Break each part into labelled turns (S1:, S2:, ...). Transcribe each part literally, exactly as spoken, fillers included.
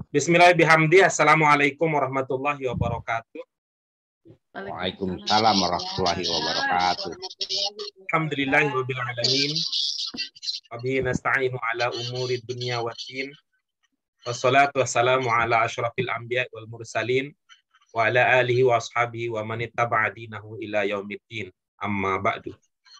S1: Bismillahirrahmanirrahim. Assalamualaikum warahmatullahi wabarakatuh.
S2: Waalaikumsalam warahmatullahi wabarakatuh.
S1: Alhamdulillahirabbil alamin. Wa bihi nasta'inu ala umuri dunya waddin. Wassalatu wassalamu ala asyrafil anbiya wal mursalin wa ala alihi wa ashabihi wa man ittaba'a dinahu ila yaumiddin. Amma ba'du.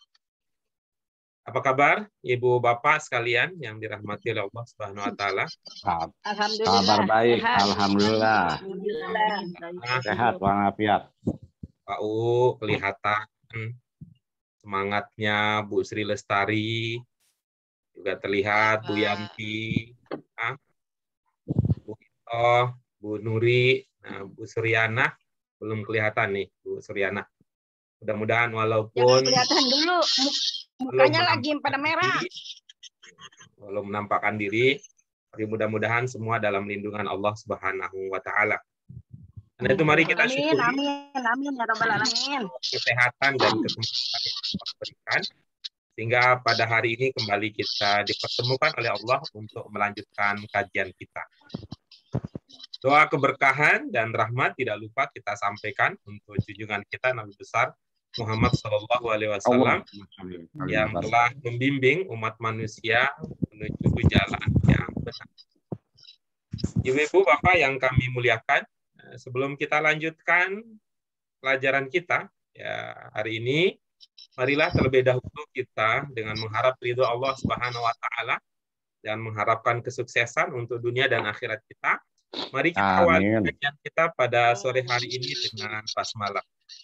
S1: Apa kabar Ibu Bapak sekalian yang dirahmati oleh Allah Subhanahu wa taala?
S2: Alhamdulillah. Kabar baik, sehat. Alhamdulillah.
S1: Alhamdulillah.
S2: Sehat walafiat.
S1: Pak U kelihatan semangatnya, Bu Sri Lestari juga terlihat, Bu Yanti, ah, Bu Ito, Bu Nuri, nah, Bu Suryana belum kelihatan nih, Bu Suryana. Mudah-mudahan walaupun
S3: jangan kelihatan dulu mukanya lagi pada merah,
S1: diri, belum menampakkan diri, tapi mudah-mudahan semua dalam lindungan Allah Subhanahu wa taala. Karena itu mari kita syukuri
S3: amin, amin, ya rabbal alamin.
S1: Kesehatan dan kesempatan yang Allah berikan sehingga pada hari ini kembali kita dipertemukan oleh Allah untuk melanjutkan kajian kita. Doa keberkahan dan rahmat tidak lupa kita sampaikan untuk junjungan kita Nabi besar Muhammad Shallallahu Alaihi Wasallam yang telah membimbing umat manusia menuju jalan yang benar. Ibu-ibu, Bapak yang kami muliakan, sebelum kita lanjutkan pelajaran kita ya hari ini, marilah terlebih dahulu kita dengan mengharap ridho Allah Subhanahu Wa Taala dan mengharapkan kesuksesan untuk dunia dan akhirat kita. Mari kita awali kajian kita pada sore hari ini dengan basmalah.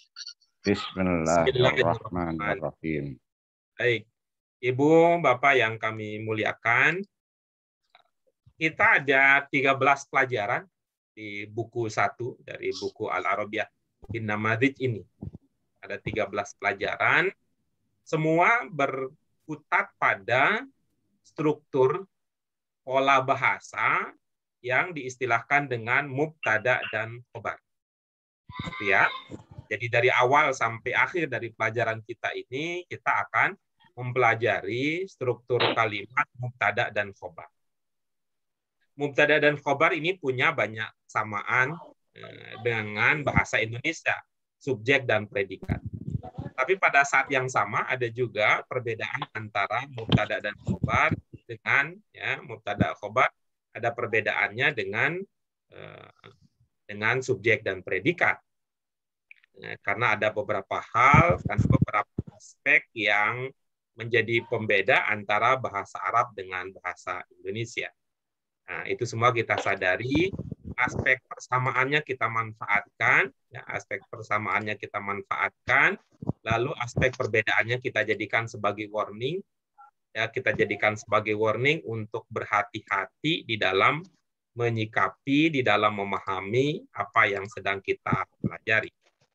S2: Bismillahirrahmanirrahim.
S1: Baik, Ibu, Bapak yang kami muliakan, kita ada tiga belas pelajaran di buku satu dari buku Al-Arabiyah bin Namadij ini. Ada tiga belas pelajaran, semua berkutat pada struktur pola bahasa yang diistilahkan dengan mubtada dan khobar. Ya. Jadi dari awal sampai akhir dari pelajaran kita ini, kita akan mempelajari struktur kalimat mubtada dan khobar. Mubtada dan khobar ini punya banyak samaan dengan bahasa Indonesia, subjek dan predikat. Tapi pada saat yang sama ada juga perbedaan antara mubtada dan khobar dengan ya, mubtada khobar ada perbedaannya dengan dengan subjek dan predikat. Karena ada beberapa hal dan beberapa aspek yang menjadi pembeda antara bahasa Arab dengan bahasa Indonesia. Nah, itu semua kita sadari, aspek persamaannya kita manfaatkan, ya, aspek persamaannya kita manfaatkan, lalu aspek perbedaannya kita jadikan sebagai warning, ya, kita jadikan sebagai warning untuk berhati-hati di dalam menyikapi, di dalam memahami apa yang sedang kita pelajari.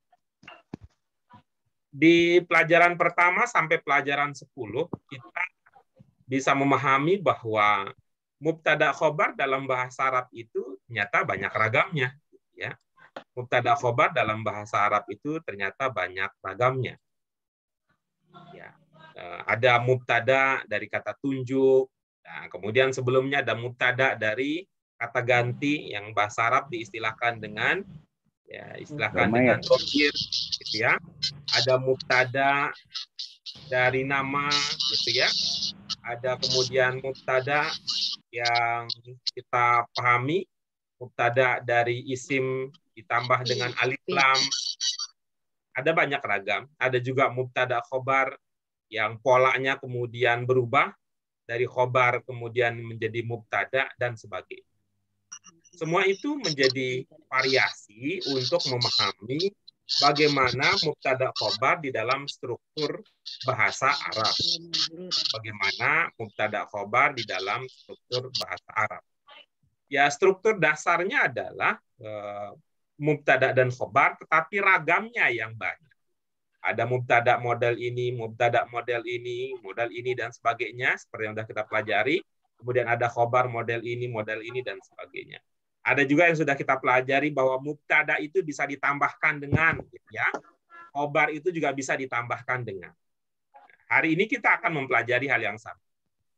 S1: Di pelajaran pertama sampai pelajaran sepuluh kita bisa memahami bahwa mubtada khobar dalam bahasa Arab itu ternyata banyak ragamnya, ya. Mubtada khobar dalam bahasa Arab itu ternyata banyak ragamnya. Ya. Ada mubtada dari kata tunjuk, nah, kemudian sebelumnya ada mubtada dari kata ganti yang bahasa Arab diistilahkan dengan ya istilahkan dengan dhamir, gitu ya. Ada mubtada dari nama, gitu ya. Ada kemudian mubtada yang kita pahami, mubtada dari isim ditambah dengan alif lam. Ada banyak ragam. Ada juga mubtada khobar yang polanya kemudian berubah dari khobar kemudian menjadi mubtada dan sebagainya. Semua itu menjadi variasi untuk memahami bagaimana mubtada khobar di dalam struktur bahasa Arab. Bagaimana mubtada khobar di dalam struktur bahasa Arab. Ya, struktur dasarnya adalah eh, mubtada dan khobar, tetapi ragamnya yang banyak. Ada mubtada model ini, mubtada model ini, model ini, dan sebagainya, seperti yang sudah kita pelajari. Kemudian ada khobar model ini, model ini, dan sebagainya. Ada juga yang sudah kita pelajari bahwa mubtada itu bisa ditambahkan dengan, ya, khobar itu juga bisa ditambahkan dengan. Hari ini kita akan mempelajari hal yang sama.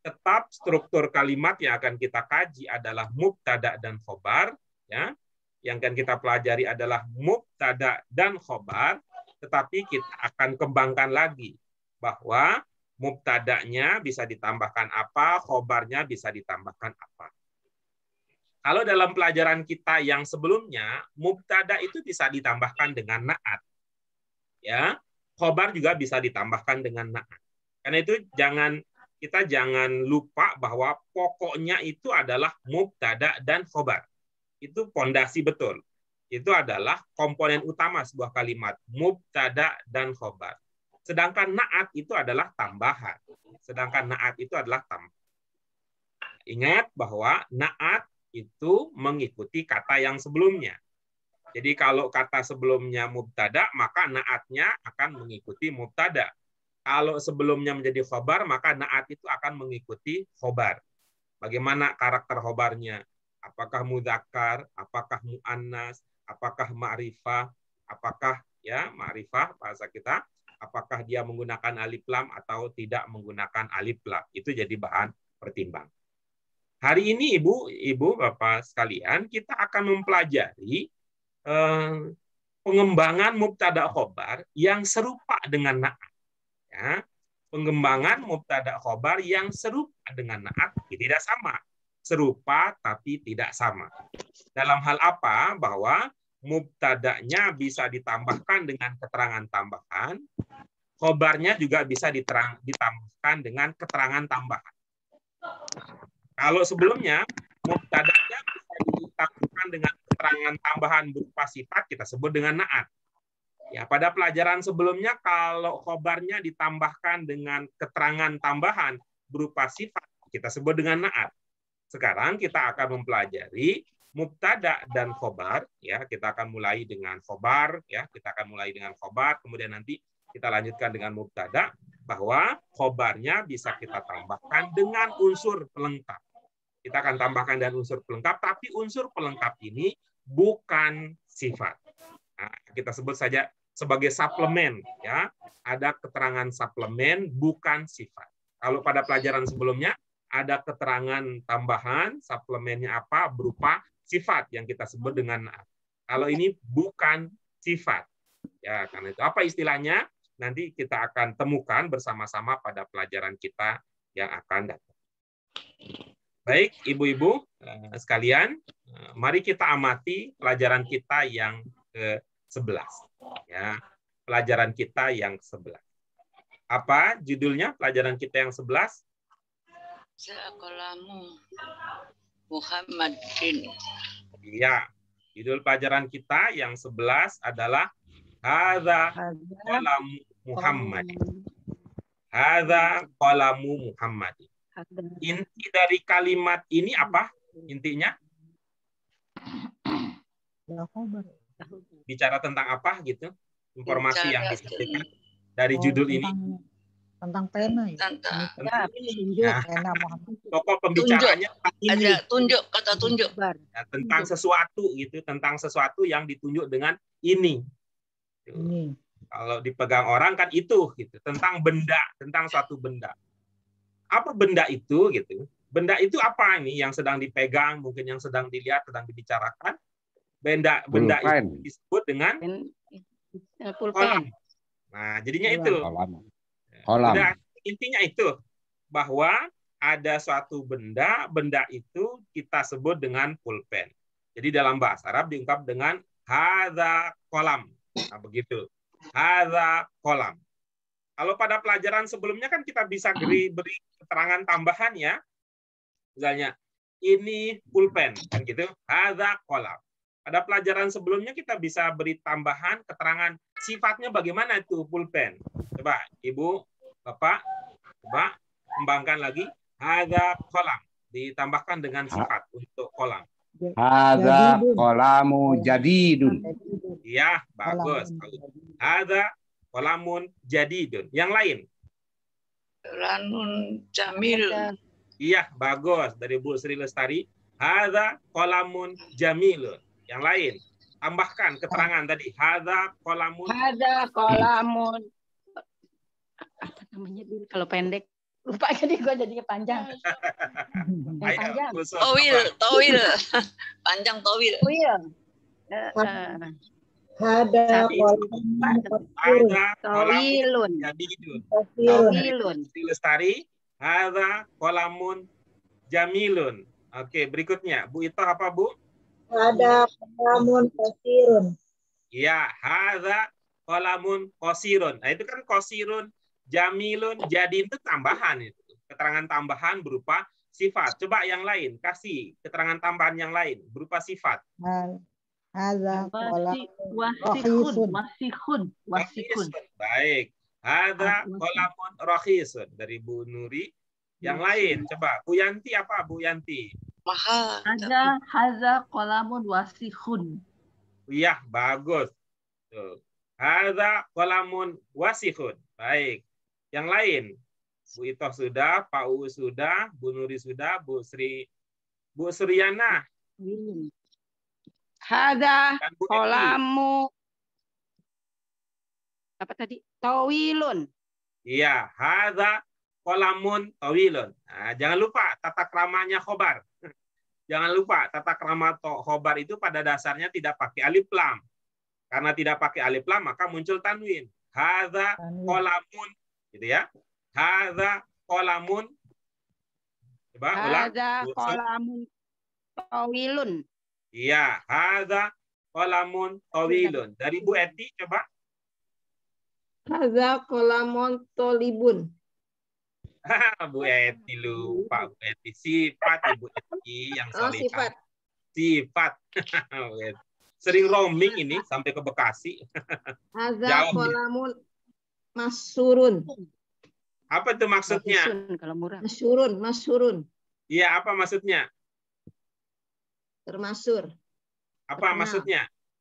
S1: tetap struktur kalimat yang akan kita kaji adalah mubtada dan khobar, ya. Yang akan kita pelajari adalah mubtada dan khobar, tetapi kita akan kembangkan lagi bahwa mubtadanya bisa ditambahkan apa, khobarnya bisa ditambahkan apa. Kalau dalam pelajaran kita yang sebelumnya, mubtada itu bisa ditambahkan dengan naat, ya. Khobar juga bisa ditambahkan dengan naat. Karena itu jangan kita jangan lupa bahwa pokoknya itu adalah mubtada dan khobar. Itu pondasi betul. Itu adalah komponen utama sebuah kalimat, mubtada dan khobar. Sedangkan naat itu adalah tambahan. Sedangkan naat itu adalah tambahan. Ingat bahwa naat itu mengikuti kata yang sebelumnya. Jadi kalau kata sebelumnya mubtada, maka naatnya akan mengikuti mubtada. Kalau sebelumnya menjadi khobar, maka naat itu akan mengikuti khobar. Bagaimana karakter khobarnya? Apakah mudzakkar, apakah muannas, apakah ma'rifah, apakah ya ma'rifah bahasa kita, apakah dia menggunakan alif lam atau tidak menggunakan alif lam. Itu jadi bahan pertimbang. Hari ini Ibu, Ibu, Bapak sekalian, kita akan mempelajari eh, pengembangan mubtada khobar yang serupa dengan naat. Ya, pengembangan mubtada khobar yang serupa dengan naat tidak sama. Serupa tapi tidak sama. Dalam hal apa? Bahwa mubtadanya bisa ditambahkan dengan keterangan tambahan, khobarnya juga bisa diterang, ditambahkan dengan keterangan tambahan. Kalau sebelumnya mubtadanya bisa ditambahkan dengan keterangan tambahan berupa sifat, kita sebut dengan naat. Ya, pada pelajaran sebelumnya kalau khobarnya ditambahkan dengan keterangan tambahan berupa sifat, kita sebut dengan naat. Sekarang kita akan mempelajari mubtada dan khobar, ya. Kita akan mulai dengan khobar, ya. Kita akan mulai dengan khobar, kemudian nanti kita lanjutkan dengan mubtada, bahwa khobarnya bisa kita tambahkan dengan unsur pelengkap. Kita akan tambahkan dengan unsur pelengkap, tapi unsur pelengkap ini bukan sifat. Nah, kita sebut saja sebagai suplemen, ya. Ada keterangan suplemen bukan sifat. Kalau pada pelajaran sebelumnya ada keterangan tambahan, suplemennya apa berupa sifat yang kita sebut dengan naat. Kalau ini bukan sifat. Ya, karena itu apa istilahnya? Nanti kita akan temukan bersama-sama pada pelajaran kita yang akan datang. Baik, Ibu-ibu sekalian, mari kita amati pelajaran kita yang ke sebelas. Ya, pelajaran kita yang sebelas. Apa judulnya pelajaran kita yang sebelas?
S3: Sekolamu Muhammadin.
S1: Iya, judul pelajaran kita yang sebelas adalah Hadza qalamu Muhammadin. Hadza qalamu Muhammadin. Inti dari kalimat ini apa? Intinya? Bicara tentang apa gitu? Informasi yang disampaikan dari judul ini.
S4: Tentang pena ya.
S3: Tentang
S1: Tentang
S4: Tunjuk pena Muhammad.
S1: tokoh pembicaranya ini.
S3: ada tunjuk, kata tunjuk.
S1: Ya, tentang sesuatu gitu, tentang sesuatu yang ditunjuk dengan ini.
S4: Ini.
S1: Kalau dipegang orang kan itu gitu, tentang benda, tentang suatu benda. Apa benda itu gitu? Benda itu apa ini yang sedang dipegang, mungkin yang sedang dilihat, sedang dibicarakan? Benda benda itu disebut dengan kolam. Nah, jadinya itu.
S2: Kolam. Kolam.
S1: Udah, intinya itu bahwa ada suatu benda, benda itu kita sebut dengan pulpen. Jadi dalam bahasa Arab diungkap dengan hadza kolam. Nah, begitu. Hadza kolam. Kalau pada pelajaran sebelumnya kan kita bisa beri, beri keterangan tambahan ya. Misalnya ini pulpen kan gitu. Hadza kolam. Pada pelajaran sebelumnya kita bisa beri tambahan keterangan sifatnya bagaimana itu pulpen. Coba Ibu, Bapak, coba kembangkan lagi. Hadza kolam. Ditambahkan dengan sifat untuk kolam.
S2: Hadza qalamu jadidun.
S1: Iya, bagus. Hadza qalamun jadidun. Yang lain?
S3: Ranun Jamil.
S1: Iya, bagus. Dari Bu Sri Lestari. Hadza qalamun jamilun. Yang lain? Tambahkan keterangan tadi. Hadza qalamun.
S3: Ada kolamun. Apa namanya dulu kalau pendek? Lupa jadi gue jadinya panjang. Yang
S1: Ayo,
S3: panjang.
S1: Busur,
S5: Towil,
S1: apa?
S5: towil. Panjang towil.
S3: Tawil. Eh, eh,
S4: Ada
S1: Jadi,
S4: kolamun kasirun.
S1: Ada kolamun
S3: Tawilun.
S1: jadidun.
S4: Kasirun.
S3: Tawilun.
S1: Sri Lestari, ada kolamun jamilun. Oke, berikutnya. Bu Ito apa, Bu?
S4: Ada kolamun kasirun.
S1: Iya, ada kolamun kosirun. Nah, itu kan kosirun, jamilun, jadi itu tambahan itu. Keterangan tambahan berupa sifat. Coba yang lain, kasih keterangan tambahan yang lain berupa sifat.
S4: Ada
S6: Wasi,
S4: kolamun
S6: wasihun,
S4: rohisun.
S6: wasihun, wasihun.
S1: Baik. Ada
S6: Ah, wasih.
S1: kolamun rohisun dari Bu Nuri. Yang lain, coba. Bu Yanti apa, Bu Yanti?
S5: Mahal.
S6: Ada haza kolamun wasihun.
S1: Iya, bagus. Tuh. Ada kolamun wasihun. Baik. Yang lain, Bu Itoh sudah, Pak U sudah, Bu Nuri sudah, Bu Sri, Bu Suryana,
S3: Hada
S1: dan Bu Eti.
S3: kolamu. Apa tadi? Tawilun.
S1: Iya, hadza kolamun tawilun. Nah, jangan lupa tata kramanya khobar. Jangan lupa tata krama to- khobar itu pada dasarnya tidak pakai alif lam. Karena tidak pakai alif lam maka muncul tanwin. Hadza kolamun, gitu ya. Hadza kolamun. Coba ulang.
S3: Hada
S1: Bu Sur.
S3: kolamun tawilun.
S1: Iya, hadza kolamun tawilun. Dari Bu Eti coba.
S7: Hadza kolamun tolibun.
S1: Bu Eti lupa, Bu Eti. Sifat Ibu Eti yang
S7: Oh,
S1: salihah.
S7: sifat.
S1: Sifat. Sering roaming ini sampai ke Bekasi.
S7: Hadza
S1: Jawab.
S7: kolamun masurun.
S1: Apa itu maksudnya?
S3: Rohisun kalau murah.
S7: Masurun, masurun.
S1: Iya, apa maksudnya?
S7: Termasur.
S1: Apa
S7: Terkenal.
S1: maksudnya?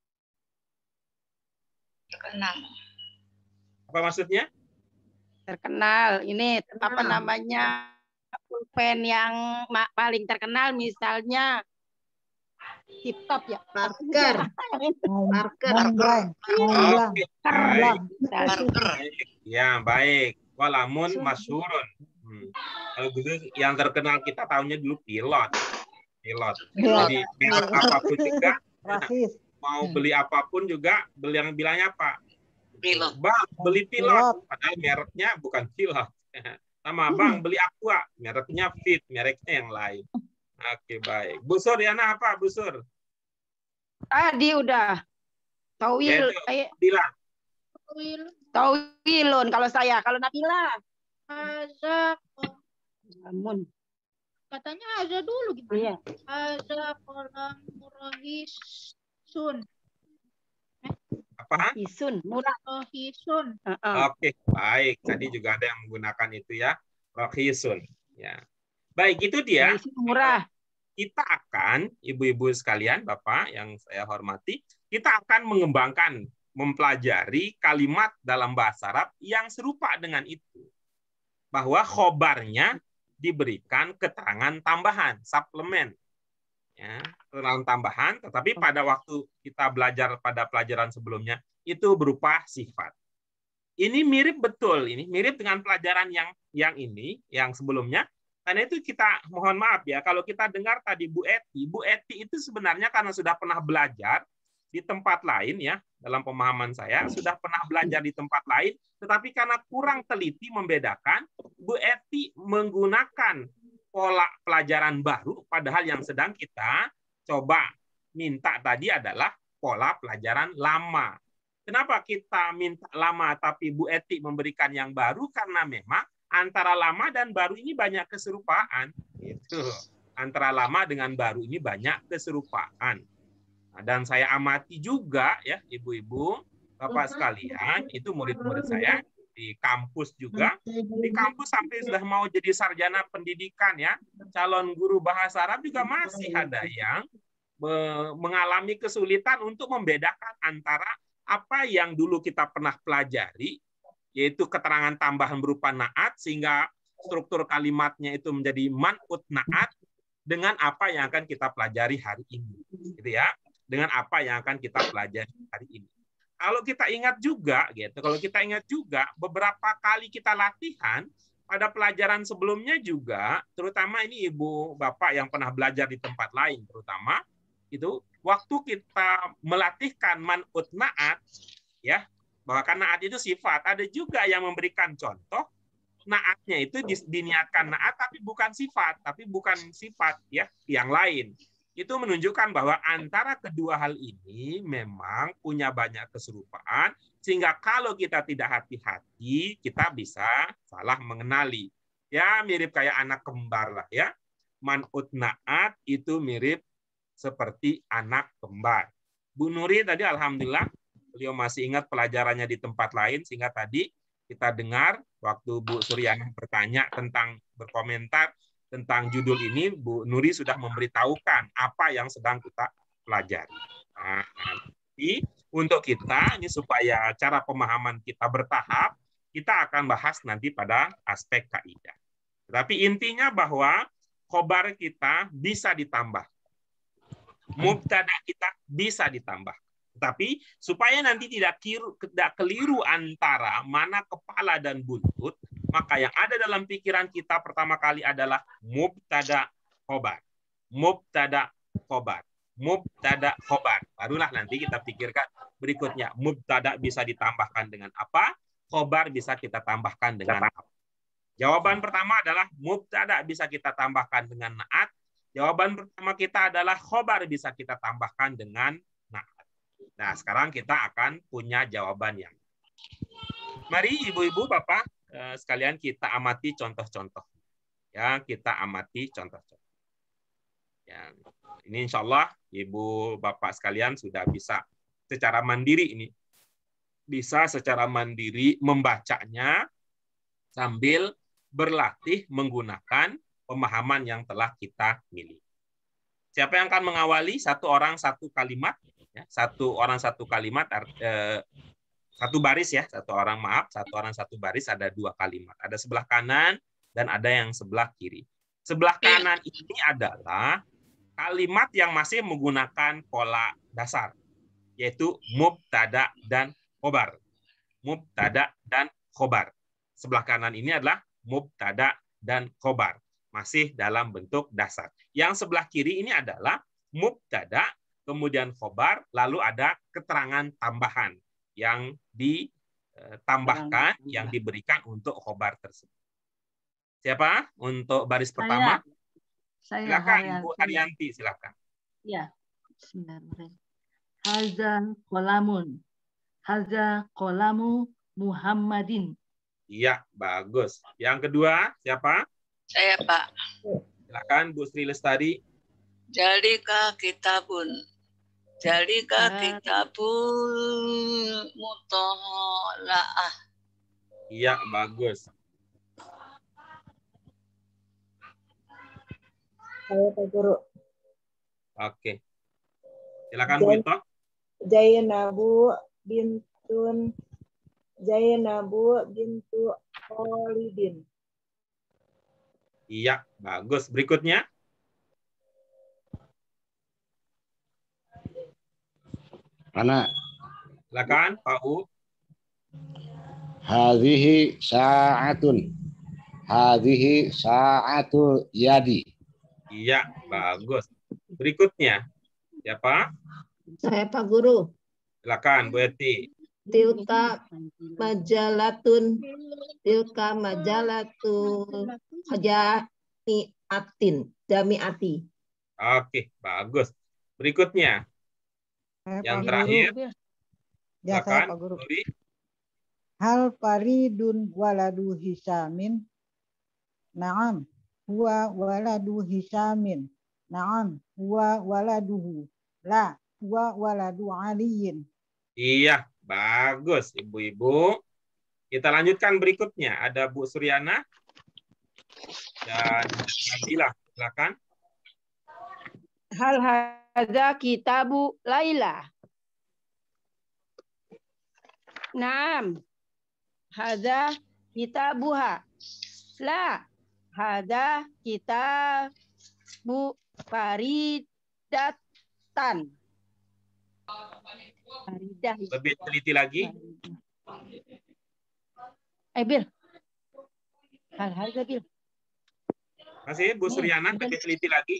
S5: Terkenal.
S1: Apa maksudnya?
S3: Terkenal. Ini
S7: Terkenal.
S3: apa namanya? Pulpen yang ma- paling terkenal misalnya Tip Top ya.
S7: Parker. Parker.
S4: Montblanc. Montblanc.
S1: Oke,
S3: Montblanc.
S1: baik.
S5: Parker.
S1: Ya, baik. Kolamun masyurun. Hmm. Kalau gitu yang terkenal kita tahunya dulu pilot. Pilot.
S4: Pilot.
S1: Jadi pilot apapun juga,
S4: Rasis.
S1: mau beli apapun juga, beli yang bilangnya apa?
S5: Pilot.
S1: Bang, beli pilot.
S4: Pilot.
S1: Padahal mereknya bukan pilot. Sama bang, beli aqua. Mereknya fit, mereknya yang lain. Oke, baik. Bu Sur, Yana apa, Bu Sur?
S3: Tadi udah. Tawil.
S1: Yaitu,
S3: eh,
S1: bilang.
S3: Tawilun kalau saya. Kalau Nabila.
S8: Haza
S3: Namun.
S8: katanya haza dulu gimana?
S3: Iya.
S8: Haza kolam murahisun.
S1: Apa?
S3: Isun. Murah.
S8: Rohisun.
S3: Heeh.
S1: Oke, baik. Tadi juga ada yang menggunakan itu ya. Rohisun. Ya. Baik, itu dia.
S3: Isun murah.
S1: Kita akan, ibu-ibu sekalian, Bapak yang saya hormati, kita akan mengembangkan, mempelajari kalimat dalam bahasa Arab yang serupa dengan itu. Bahwa khobarnya diberikan keterangan tambahan, suplemen. Ya, keterangan tambahan, tetapi pada waktu kita belajar pada pelajaran sebelumnya, itu berupa sifat. Ini mirip betul, ini mirip dengan pelajaran yang yang ini, yang sebelumnya. Karena itu kita mohon maaf ya, kalau kita dengar tadi Bu Eti, Bu Eti itu sebenarnya karena sudah pernah belajar di tempat lain ya, dalam pemahaman saya, sudah pernah belajar di tempat lain, tetapi karena kurang teliti membedakan, Bu Eti menggunakan pola pelajaran baru, padahal yang sedang kita coba minta tadi adalah pola pelajaran lama. Kenapa kita minta lama, tapi Bu Eti memberikan yang baru? Karena memang antara lama dan baru ini banyak keserupaan. Gitu. Antara lama dengan baru ini banyak keserupaan. Nah, dan saya amati juga ya ibu-ibu, bapak sekalian, itu murid-murid saya di kampus juga. Di kampus sampai sudah mau jadi sarjana pendidikan ya, calon guru bahasa Arab juga masih ada yang mengalami kesulitan untuk membedakan antara apa yang dulu kita pernah pelajari, yaitu keterangan tambahan berupa naat, sehingga struktur kalimatnya itu menjadi man'ut naat, dengan apa yang akan kita pelajari hari ini. Gitu ya. Dengan apa yang akan kita pelajari hari ini. Kalau kita ingat juga, gitu, kalau kita ingat juga, beberapa kali kita latihan, pada pelajaran sebelumnya juga, terutama ini ibu bapak yang pernah belajar di tempat lain, terutama itu waktu kita melatihkan man'ut na'at, ya, bahwa kan na'at itu sifat, ada juga yang memberikan contoh naatnya itu diniatkan naat tapi bukan sifat, tapi bukan sifat ya yang lain. Itu menunjukkan bahwa antara kedua hal ini memang punya banyak keserupaan, sehingga kalau kita tidak hati-hati, kita bisa salah mengenali. Ya, mirip kayak anak kembar lah ya. Man'ut na'at itu mirip seperti anak kembar. Bu Nuri tadi alhamdulillah, beliau masih ingat pelajarannya di tempat lain, sehingga tadi kita dengar waktu Bu Suryana bertanya tentang berkomentar tentang judul ini, Bu Nuri sudah memberitahukan apa yang sedang kita pelajari. Nah, nanti untuk kita ini supaya cara pemahaman kita bertahap, kita akan bahas nanti pada aspek kaidah. Tapi intinya bahwa khobar kita bisa ditambah, mubtada kita bisa ditambah. Tapi supaya nanti tidak keliru, tidak keliru antara mana kepala dan buntut, maka yang ada dalam pikiran kita pertama kali adalah mubtada khobar. Mubtada khobar. Mubtada khobar. Barulah nanti kita pikirkan berikutnya. Mubtada bisa ditambahkan dengan apa? Khobar bisa kita tambahkan dengan apa? Jawaban pertama adalah mubtada bisa kita tambahkan dengan naat. Jawaban pertama kita adalah khobar bisa kita tambahkan dengan naat. Nah, sekarang kita akan punya jawaban yang. Mari ibu-ibu, bapak eh, sekalian kita amati contoh-contoh. Ya, kita amati contoh-contoh. Ya, ini insya Allah ibu bapak sekalian sudah bisa secara mandiri ini, bisa secara mandiri membacanya sambil berlatih menggunakan pemahaman yang telah kita miliki. Siapa yang akan mengawali? Satu orang satu kalimat. Ya, satu orang satu kalimat, eh, satu baris ya, satu orang maaf, satu orang satu baris ada dua kalimat. Ada sebelah kanan dan ada yang sebelah kiri. Sebelah kanan ini adalah kalimat yang masih menggunakan pola dasar, yaitu mubtada dan khobar. Mubtada dan khobar. Sebelah kanan ini adalah mubtada dan khobar, masih dalam bentuk dasar. Yang sebelah kiri ini adalah mubtada, kemudian khobar, lalu ada keterangan tambahan yang ditambahkan, yang diberikan untuk khobar tersebut. Siapa untuk baris pertama?
S6: Saya,
S1: silakan,
S6: Haryanti.
S1: Ibu Haryanti, silakan.
S6: Ya, bismillahirrahmanirrahim. Haza kolamun. Haza kolamu Muhammadin.
S1: Iya, bagus. Yang kedua, siapa?
S5: Saya, Pak.
S1: Silakan, Bu Sri Lestari.
S5: Jalika kitabun. Jalika kitabul mutolaah.
S1: Iya, bagus.
S4: Saya Pak Guru.
S1: Oke. Silakan Bu Ito.
S4: Zainabu bintun Zainabu bintu Khalidin.
S1: Iya, bagus. Berikutnya.
S2: Mana?
S1: Silakan, Pak U.
S2: Hadhihi sa'atun. Hadhihi sa'atu yadi.
S1: Iya, bagus. Berikutnya. Siapa?
S7: Saya Pak Guru.
S1: Silakan, Bu Eti.
S7: Tilka majalatun. Tilka majalatun. Jami'atin. Jami'ati.
S1: Oke, bagus. Berikutnya.
S4: Saya
S1: Yang
S4: Pak
S1: terakhir.
S4: Guru. Ya, saya
S1: Silakan,
S4: Pak Guru.
S1: Nuri.
S4: Hal faridun waladu hisamin. Naam. Huwa waladu hisamin. Naam. Huwa waladuhu. La. Huwa waladu aliyin.
S1: Iya, bagus, Ibu-ibu. Kita lanjutkan berikutnya. Ada Bu Suryana dan Nabila. Silakan.
S3: Hal hadza kitabu Laila. Naam. Hadza kitabuha. La. Hadza kitabu Faridatan. Faridah.
S1: Lebih teliti lagi.
S3: Eh, Bil. Hal hadza bil.
S1: Masih Bu Suryana, lebih teliti lagi.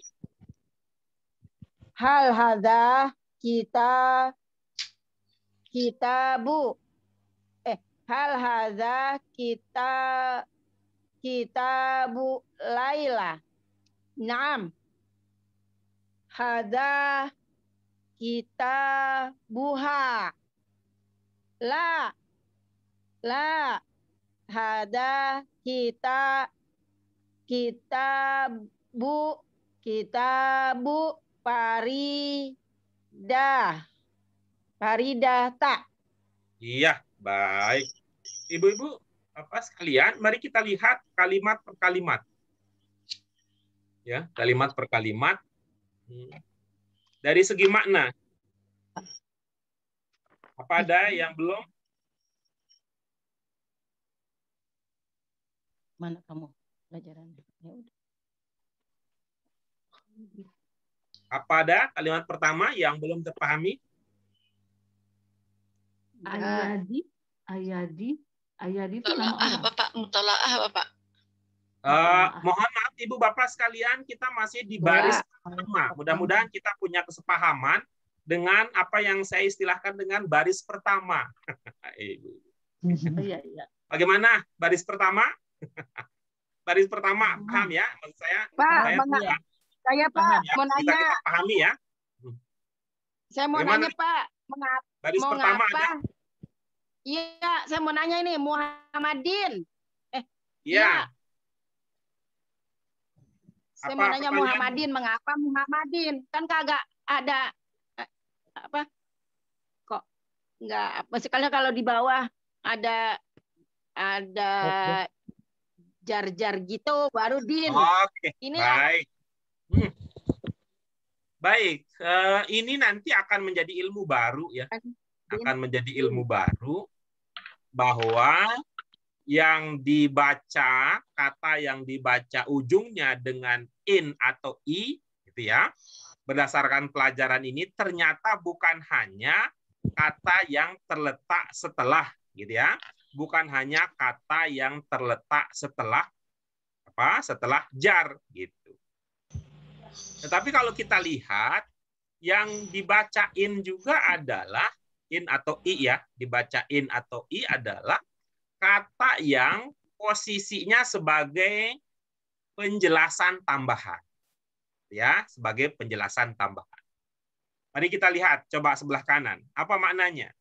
S3: Hal hadza kita kitabu. Eh, hal hadza kita kitabu Laila. Naam. Hadza kitabuha. La. La. Hadza kita kitabu kitabu Faridah. Faridah tak.
S1: Iya, baik. Ibu-ibu, apa sekalian, mari kita lihat kalimat per kalimat. Ya, kalimat per kalimat. Dari segi makna. Apa ada yang belum?
S3: Mana kamu pelajarannya? Ya udah.
S1: Apa ada kalimat pertama yang belum terpahami?
S6: Ayadi, ayadi, ayadi itu nama
S5: Mutolaah
S6: orang.
S5: Bapak, mutolaah Bapak.
S1: Uh, mohon maaf Ibu Bapak sekalian, kita masih di baris pertama. Mudah-mudahan kita punya kesepahaman dengan apa yang saya istilahkan dengan baris pertama.
S6: Iya, iya.
S1: Bagaimana baris pertama? Baris pertama, paham ya? Maksud saya,
S3: Pak,
S1: saya,
S3: Bang, saya Pak
S1: ya,
S3: mau
S1: kita,
S3: nanya.
S1: kita pahami ya.
S3: Saya mau
S1: Bagaimana?
S3: nanya Pak, mengapa?
S1: Baris
S3: Mau
S1: pertama
S3: ngapa?
S1: ada?
S3: Iya, saya mau nanya ini Muhammadin. Eh,
S1: Iya.
S3: Saya
S1: Apa
S3: mau nanya
S1: pertanyaanmu?
S3: Muhammadin, mengapa Muhammadin? Kan kagak ada eh, apa? Kok nggak apa sekalinya kalau di bawah ada ada jar-jar gitu baru din.
S1: Oke,
S3: Ini
S1: baik. Hmm. Baik, eh, ini nanti akan menjadi ilmu baru ya. Akan menjadi ilmu baru bahwa yang dibaca, kata yang dibaca ujungnya dengan in atau i, gitu ya. Berdasarkan pelajaran ini ternyata bukan hanya kata yang terletak setelah, gitu ya. Bukan hanya kata yang terletak setelah apa? Setelah jar, gitu. Tetapi kalau kita lihat yang dibaca in juga adalah in atau i ya, dibaca in atau i adalah kata yang posisinya sebagai penjelasan tambahan. Ya, sebagai penjelasan tambahan. Mari kita lihat, coba sebelah kanan. Apa maknanya?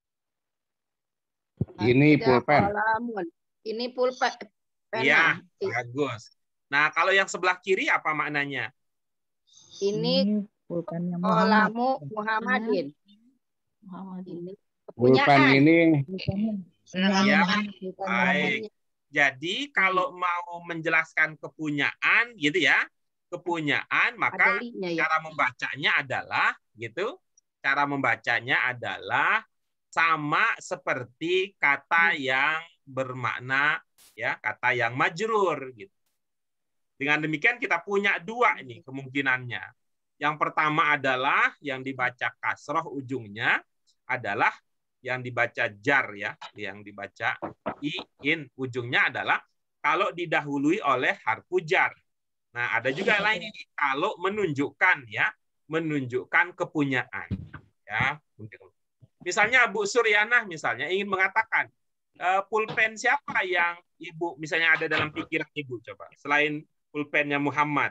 S2: Ini pulpen.
S3: Ini pulpen.
S1: Iya, bagus. Nah, kalau yang sebelah kiri apa maknanya?
S3: Ini
S4: pulpennya
S3: kolamu Muhammadin.
S6: Muhammadin.
S2: Pulpen ini
S1: Ya, baik. Jadi kalau mau menjelaskan kepunyaan gitu ya, kepunyaan maka
S3: ya.
S1: cara membacanya adalah gitu. Cara membacanya adalah sama seperti kata yang bermakna ya, kata yang majrur gitu. Dengan demikian kita punya dua ini kemungkinannya. Yang pertama adalah yang dibaca kasroh ujungnya adalah yang dibaca jar ya, yang dibaca i in ujungnya adalah kalau didahului oleh harfu jar. Nah, ada juga yang lain ini kalau menunjukkan ya, menunjukkan kepunyaan. Ya, misalnya Bu Suryana misalnya ingin mengatakan uh, pulpen siapa yang Ibu misalnya ada dalam pikiran Ibu coba selain pulpennya Muhammad.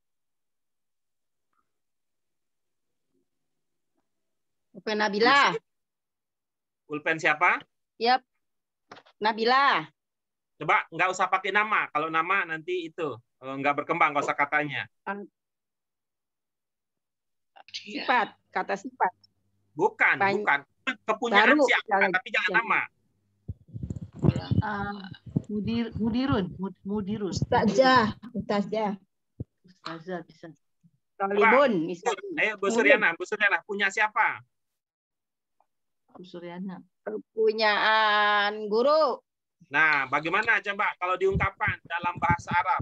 S3: Pulpen Nabila.
S1: Pulpen siapa?
S3: Yap. Nabila.
S1: Coba nggak usah pakai nama. Kalau nama nanti itu nggak berkembang nggak usah katanya.
S3: Sifat, kata sifat.
S1: Bukan,
S3: Banyak.
S1: bukan. Kepunyaan
S3: Baru,
S1: siapa,
S3: jangan,
S1: tapi jangan
S3: jangan.
S1: nama.
S6: Uh, mudir, mudirun, mud- mudirun.
S7: Ustazah, Ustazah.
S6: Ustazah bisa.
S3: Talibun, misalnya.
S1: Ayo Bu Suryana, Bu Suryana punya siapa?
S6: Bu Suryana.
S3: Kepunyaan guru.
S1: Nah, bagaimana coba kalau diungkapkan dalam bahasa Arab?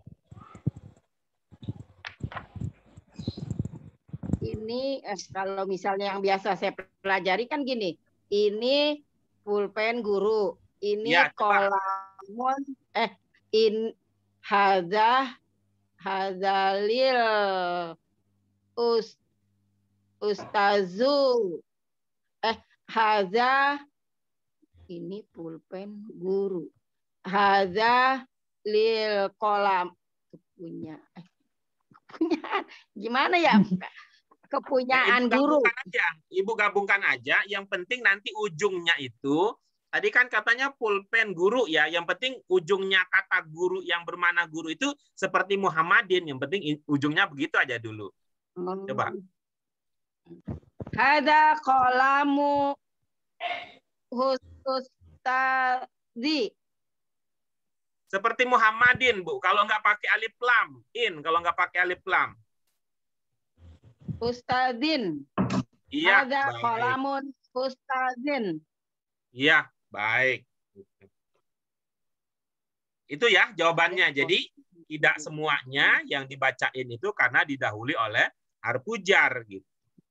S3: Ini eh, kalau misalnya yang biasa saya pelajari kan gini. Ini pulpen guru. Ini
S1: Ya, coba.
S3: kolamun eh in hadza hadzalil us ustazu eh hadza ini pulpen guru hadza lil kolam punya eh, kepunyaan gimana ya kepunyaan
S1: ya, Ibu
S3: guru
S1: gabungkan aja. Ibu gabungkan aja. Yang penting nanti ujungnya itu tadi kan katanya pulpen guru ya. Yang penting ujungnya kata guru yang bermakna guru itu seperti Muhammadin. Yang penting ujungnya begitu aja dulu. Coba.
S3: Hada qalamu ustazi.
S1: Seperti Muhammadin, Bu. Kalau nggak pakai alif lam. In, kalau nggak pakai alif lam.
S3: Ustazin.
S1: Iya,
S3: Hada
S1: baik.
S3: qalamun ustazin.
S1: Iya, baik. Itu ya jawabannya. Jadi tidak semuanya yang dibacain itu karena didahului oleh harfu jar gitu.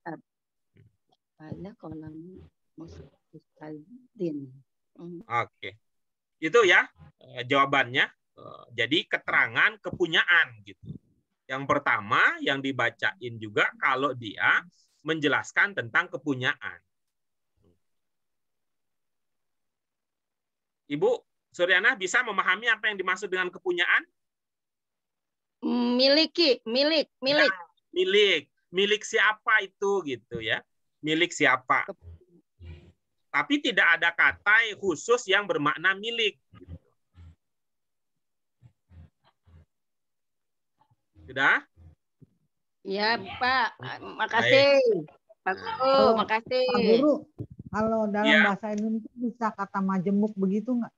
S3: Hada qalamun ustazin.
S1: Oke. Itu ya jawabannya. Jadi keterangan kepunyaan gitu. Yang pertama yang dibacain juga kalau dia menjelaskan tentang kepunyaan. Ibu Suryana bisa memahami apa yang dimaksud dengan kepunyaan?
S3: Miliki, milik, milik.
S1: Ya, milik. Milik siapa itu gitu ya. Milik siapa. Tapi tidak ada kata khusus yang bermakna milik. Sudah?
S3: Ya, Pak. Makasih. Pak Guru, makasih.
S4: Pak Guru, kalau dalam
S1: Ya.
S4: bahasa Indonesia bisa kata majemuk begitu nggak?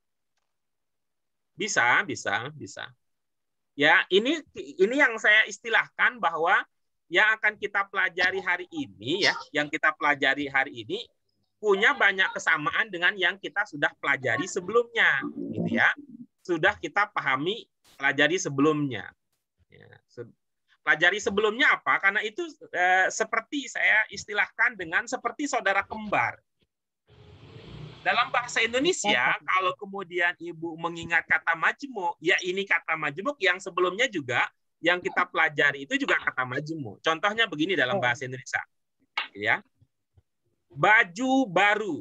S1: Bisa, bisa, bisa. Ya, ini ini yang saya istilahkan bahwa yang akan kita pelajari hari ini ya, yang kita pelajari hari ini punya banyak kesamaan dengan yang kita sudah pelajari sebelumnya, gitu ya. Sudah kita pahami pelajari sebelumnya. Ya, pelajari sebelumnya apa? Karena itu eh, seperti saya istilahkan dengan seperti saudara kembar. Dalam bahasa Indonesia, kalau kemudian Ibu mengingat kata majemuk, ya ini kata majemuk yang sebelumnya juga yang kita pelajari itu juga kata majemuk. Contohnya begini dalam bahasa Indonesia, ya. Baju baru,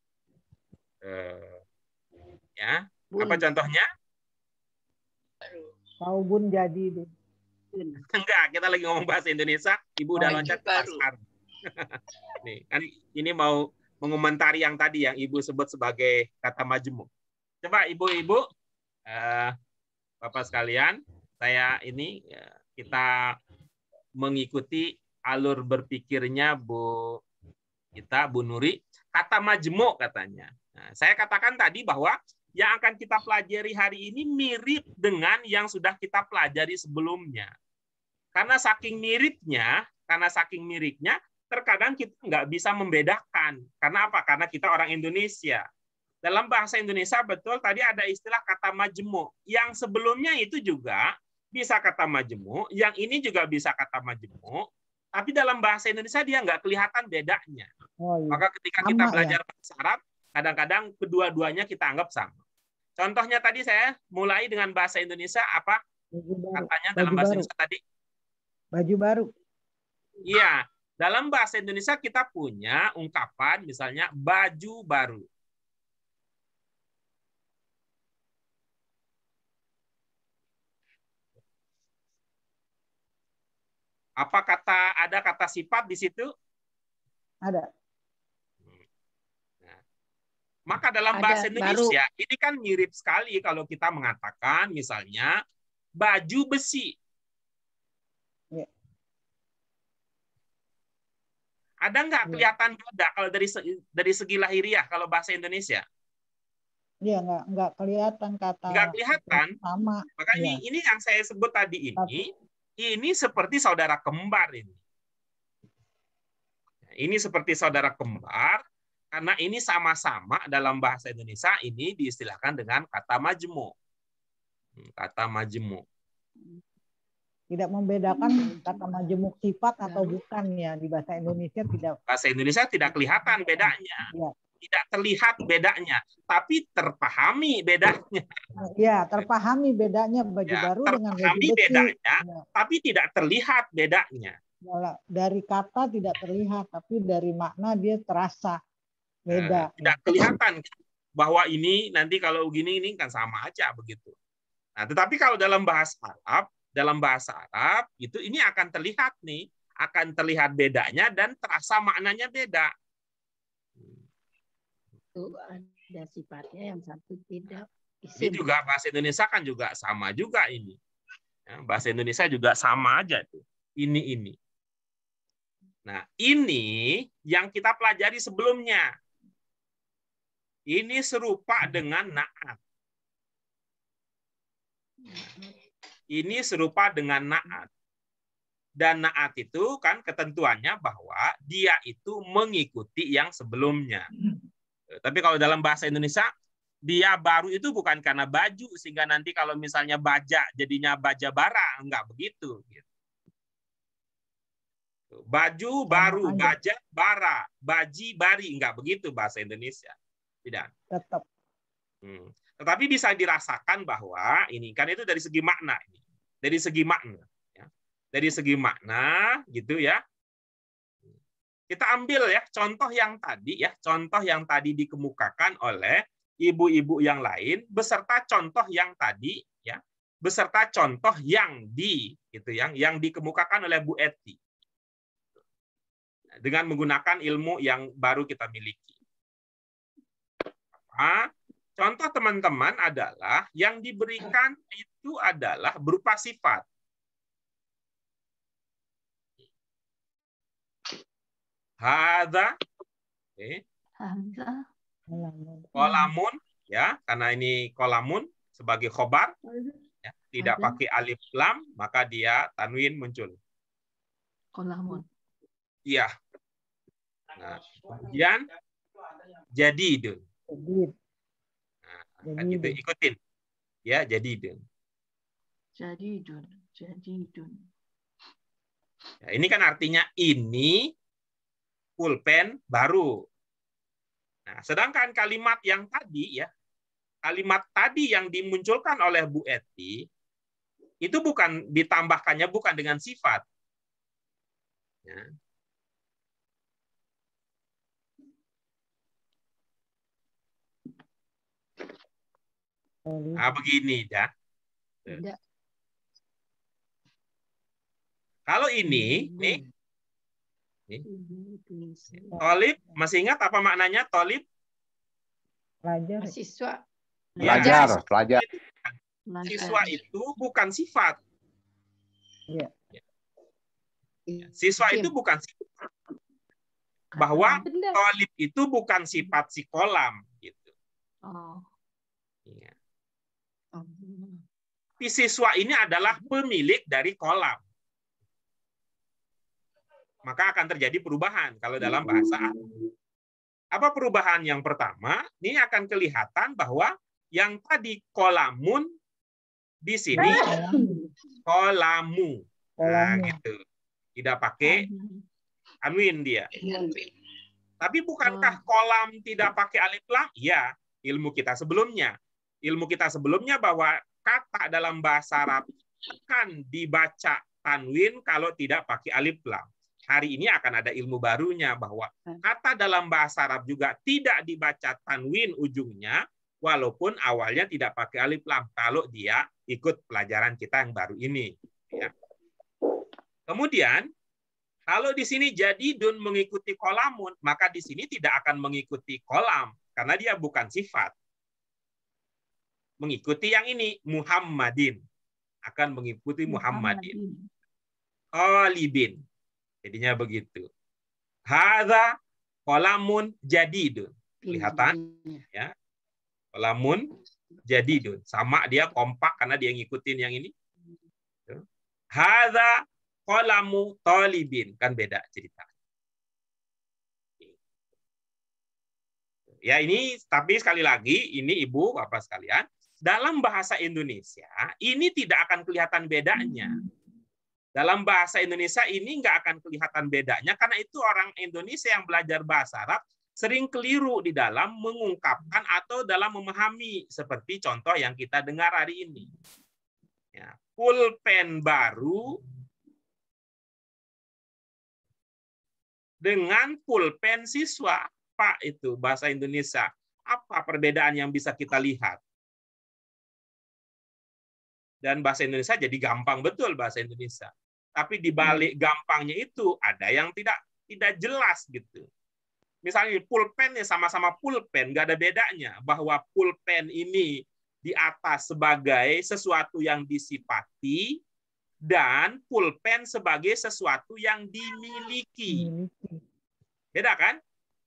S1: eh, ya. Apa contohnya?
S4: Tahu bun jadi deh.
S1: Enggak, kita lagi ngomong bahasa Indonesia, Ibu udah
S5: Baju
S1: loncat ke
S5: baru.
S1: pasar. Nih, kan ini mau mengomentari yang tadi yang Ibu sebut sebagai kata majemuk. Coba Ibu-ibu, eh, Bapak sekalian, saya ini ya, kita mengikuti alur berpikirnya Bu kita, Bu Nuri. Kata majemuk katanya. Nah, saya katakan tadi bahwa yang akan kita pelajari hari ini mirip dengan yang sudah kita pelajari sebelumnya. Karena saking miripnya, karena saking miripnya, terkadang kita nggak bisa membedakan. Karena apa? Karena kita orang Indonesia. Dalam bahasa Indonesia betul tadi ada istilah kata majemuk. Yang sebelumnya itu juga bisa kata majemuk, yang ini juga bisa kata majemuk, tapi dalam bahasa Indonesia dia nggak kelihatan bedanya.
S4: Oh, iya.
S1: Maka ketika
S4: Sama
S1: kita
S4: ya?
S1: belajar bahasa Arab, kadang-kadang kedua-duanya kita anggap sama. Contohnya tadi saya mulai dengan bahasa Indonesia apa
S4: Baju baru.
S1: katanya
S4: Baju
S1: dalam bahasa
S4: baru.
S1: Indonesia tadi?
S4: Baju baru.
S1: Iya, dalam bahasa Indonesia kita punya ungkapan misalnya baju baru. Apa kata ada kata sifat di situ?
S4: Ada.
S1: Maka dalam
S3: Ada,
S1: bahasa
S3: baru.
S1: Indonesia ini kan mirip sekali kalau kita mengatakan misalnya baju besi.
S4: Ya.
S1: Ada nggak
S4: Ya.
S1: kelihatan beda kalau dari segi, dari segi lahiriah kalau bahasa Indonesia?
S4: Iya, nggak nggak kelihatan kata
S1: Nggak kelihatan.
S4: sama.
S1: Maka
S4: Iya.
S1: ini ini yang saya sebut tadi ini, ini seperti saudara kembar ini. Ini seperti saudara kembar karena ini sama-sama dalam bahasa Indonesia ini diistilahkan dengan kata majemuk. Kata majemuk.
S4: Tidak membedakan kata majemuk sifat atau bukan ya di bahasa Indonesia tidak.
S1: Bahasa Indonesia tidak kelihatan bedanya.
S4: Ya.
S1: tidak terlihat bedanya, tapi terpahami bedanya.
S4: Ya, terpahami bedanya baju
S1: Ya,
S4: baru dengan baju
S1: terpahami
S4: besi.
S1: bedanya,
S4: Ya.
S1: tapi tidak terlihat bedanya.
S4: Dari kata tidak terlihat, tapi dari makna dia terasa beda.
S1: Nah, tidak kelihatan bahwa ini nanti kalau gini ini kan sama aja begitu. Nah, tetapi kalau dalam bahasa Arab, dalam bahasa Arab itu ini akan terlihat nih, akan terlihat bedanya dan terasa maknanya beda.
S3: Itu ada sifatnya, yang satu tidak.
S1: Ini juga bahasa Indonesia kan juga sama juga ini. Ya, bahasa Indonesia juga sama aja tuh. Ini ini. Nah, ini yang kita pelajari sebelumnya. Ini serupa dengan naat. Ini serupa dengan naat. Dan naat itu kan ketentuannya bahwa dia itu mengikuti yang sebelumnya. Tapi kalau dalam bahasa Indonesia, dia baru itu bukan karena baju, sehingga nanti kalau misalnya baja jadinya baja bara, enggak begitu. Baju baru, baja bara, baji bari, enggak begitu bahasa Indonesia. Tidak.
S4: Tetap.
S1: Hmm. Tetapi bisa dirasakan bahwa ini kan itu dari segi makna, ini dari segi makna, ya. Dari segi makna, gitu ya. Kita ambil ya contoh yang tadi ya, contoh yang tadi dikemukakan oleh ibu-ibu yang lain beserta contoh yang tadi ya, beserta contoh yang di gitu yang yang dikemukakan oleh Bu Eti. Dengan menggunakan ilmu yang baru kita miliki. Nah, contoh teman-teman adalah yang diberikan itu adalah berupa sifat. Hadza, okay.
S6: Hadza.
S1: Kolamun, ya, karena ini kolamun sebagai khobar, ya, tidak pakai alif lam, maka dia tanwin muncul.
S6: Kolamun.
S1: Iya. Nah, kemudian jadidun. Nah, kan itu ikutin. Ya, jadidun.
S6: Jadidun, jadidun.
S1: Ya, ini kan artinya ini pulpen baru. Nah, sedangkan kalimat yang tadi ya, kalimat tadi yang dimunculkan oleh Bu Eti itu bukan ditambahkannya bukan dengan sifat. Ya. Nah, begini ya.
S3: Tidak.
S1: Kalau ini, nih, nih, tolib, masih ingat apa maknanya tolib?
S4: Pelajar.
S3: Mahasiswa.
S2: Pelajar,
S1: Ya,
S2: pelajar.
S1: Siswa itu bukan sifat.
S4: Ya.
S1: Siswa itu bukan sifat. Bahwa tolib itu bukan sifat si kolam. Gitu.
S6: Oh.
S1: Ya. Si siswa ini adalah pemilik dari kolam. Maka akan terjadi perubahan kalau dalam bahasa Arab. Apa perubahan yang pertama? Ini akan kelihatan bahwa yang tadi kolamun di sini kolamu. Nah, gitu. Tidak pakai anwin dia. Tapi bukankah kolam tidak pakai alif lam? Iya, ilmu kita sebelumnya. Ilmu kita sebelumnya bahwa kata dalam bahasa Arab kan dibaca tanwin kalau tidak pakai alif lam. Hari ini akan ada ilmu barunya bahwa kata dalam bahasa Arab juga tidak dibaca tanwin ujungnya walaupun awalnya tidak pakai alif lam kalau dia ikut pelajaran kita yang baru ini. Ya. Kemudian kalau di sini jadidun mengikuti kolamun, maka di sini tidak akan mengikuti kolam karena dia bukan sifat. Mengikuti yang ini Muhammadin akan mengikuti Muhammadin. Qalibin. Jadinya begitu. Hadza kolamun jadidun. Kelihatan ya. Kolamun jadidun. Sama dia kompak karena dia ngikutin yang ini. Hadza kolamu talibin. Kan beda cerita. Ya ini tapi sekali lagi ini Ibu Bapak sekalian, dalam bahasa Indonesia ini tidak akan kelihatan bedanya. Dalam bahasa Indonesia ini nggak akan kelihatan bedanya karena itu orang Indonesia yang belajar bahasa Arab sering keliru di dalam mengungkapkan atau dalam memahami, seperti contoh yang kita dengar hari ini. Ya, pulpen baru dengan pulpen siswa. Pak, itu bahasa Indonesia. Apa perbedaan yang bisa kita lihat? Dan bahasa Indonesia jadi gampang betul bahasa Indonesia. Tapi di balik gampangnya itu ada yang tidak tidak jelas gitu. Misalnya pulpen ya sama-sama pulpen, nggak ada bedanya. Bahwa pulpen ini di atas sebagai sesuatu yang disifati dan pulpen sebagai sesuatu yang dimiliki. Beda kan?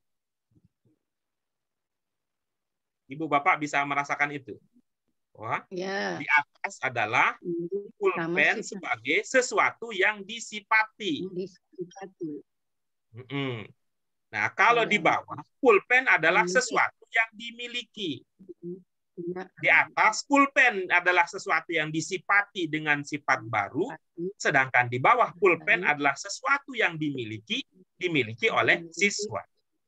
S1: Ibu Bapak bisa merasakan itu. Wah,
S3: Ya.
S1: di atas adalah pulpen sebagai sesuatu yang disifati.
S3: Disifati.
S1: Mm-mm. Nah, kalau di bawah, pulpen adalah sesuatu yang dimiliki. Di atas, pulpen adalah sesuatu yang disifati dengan sifat baru, sedangkan di bawah, pulpen adalah sesuatu yang dimiliki, dimiliki oleh siswa.